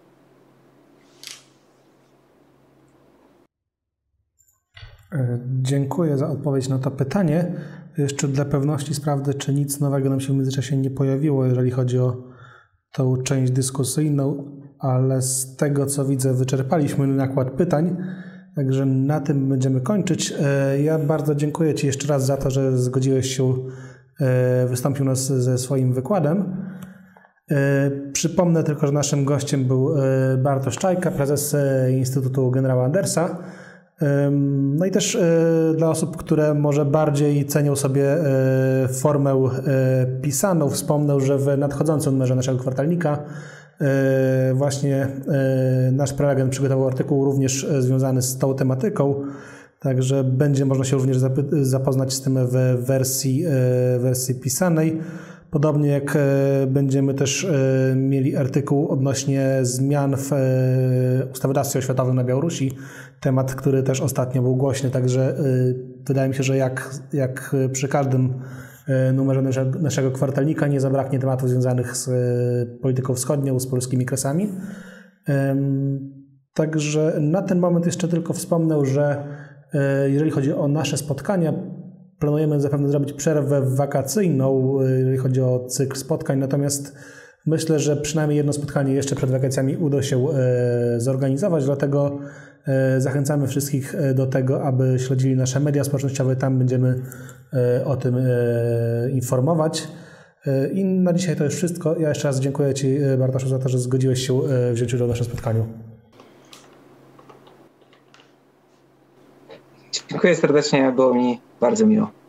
Dziękuję za odpowiedź na to pytanie. Jeszcze dla pewności sprawdzę, czy nic nowego nam się w międzyczasie nie pojawiło, jeżeli chodzi o tą część dyskusyjną, ale z tego, co widzę, wyczerpaliśmy nakład pytań, także na tym będziemy kończyć. Ja bardzo dziękuję Ci jeszcze raz za to, że zgodziłeś się, wystąpił nas ze swoim wykładem. Przypomnę tylko, że naszym gościem był Bartosz Czajka, prezes Instytutu Generała Andersa. No i też dla osób, które może bardziej cenią sobie formę pisaną, wspomnę, że w nadchodzącym numerze naszego kwartalnika właśnie nasz prelegent przygotował artykuł również związany z tą tematyką, także będzie można się również zapoznać z tym w wersji pisanej. Podobnie jak będziemy też mieli artykuł odnośnie zmian w ustawodawstwie oświatowym na Białorusi, temat, który też ostatnio był głośny, także wydaje mi się, że jak przy każdym numerze naszego kwartalnika nie zabraknie tematów związanych z polityką wschodnią, z polskimi kresami. Także na ten moment jeszcze tylko wspomnę, że jeżeli chodzi o nasze spotkania, planujemy zapewne zrobić przerwę wakacyjną, jeżeli chodzi o cykl spotkań, natomiast myślę, że przynajmniej jedno spotkanie jeszcze przed wakacjami uda się zorganizować, dlatego zachęcamy wszystkich do tego, aby śledzili nasze media społecznościowe, tam będziemy o tym informować. I na dzisiaj to już wszystko. Ja jeszcze raz dziękuję Ci, Bartoszu, za to, że zgodziłeś się wziąć udział w naszym spotkaniu. Dziękuję serdecznie, było mi bardzo miło.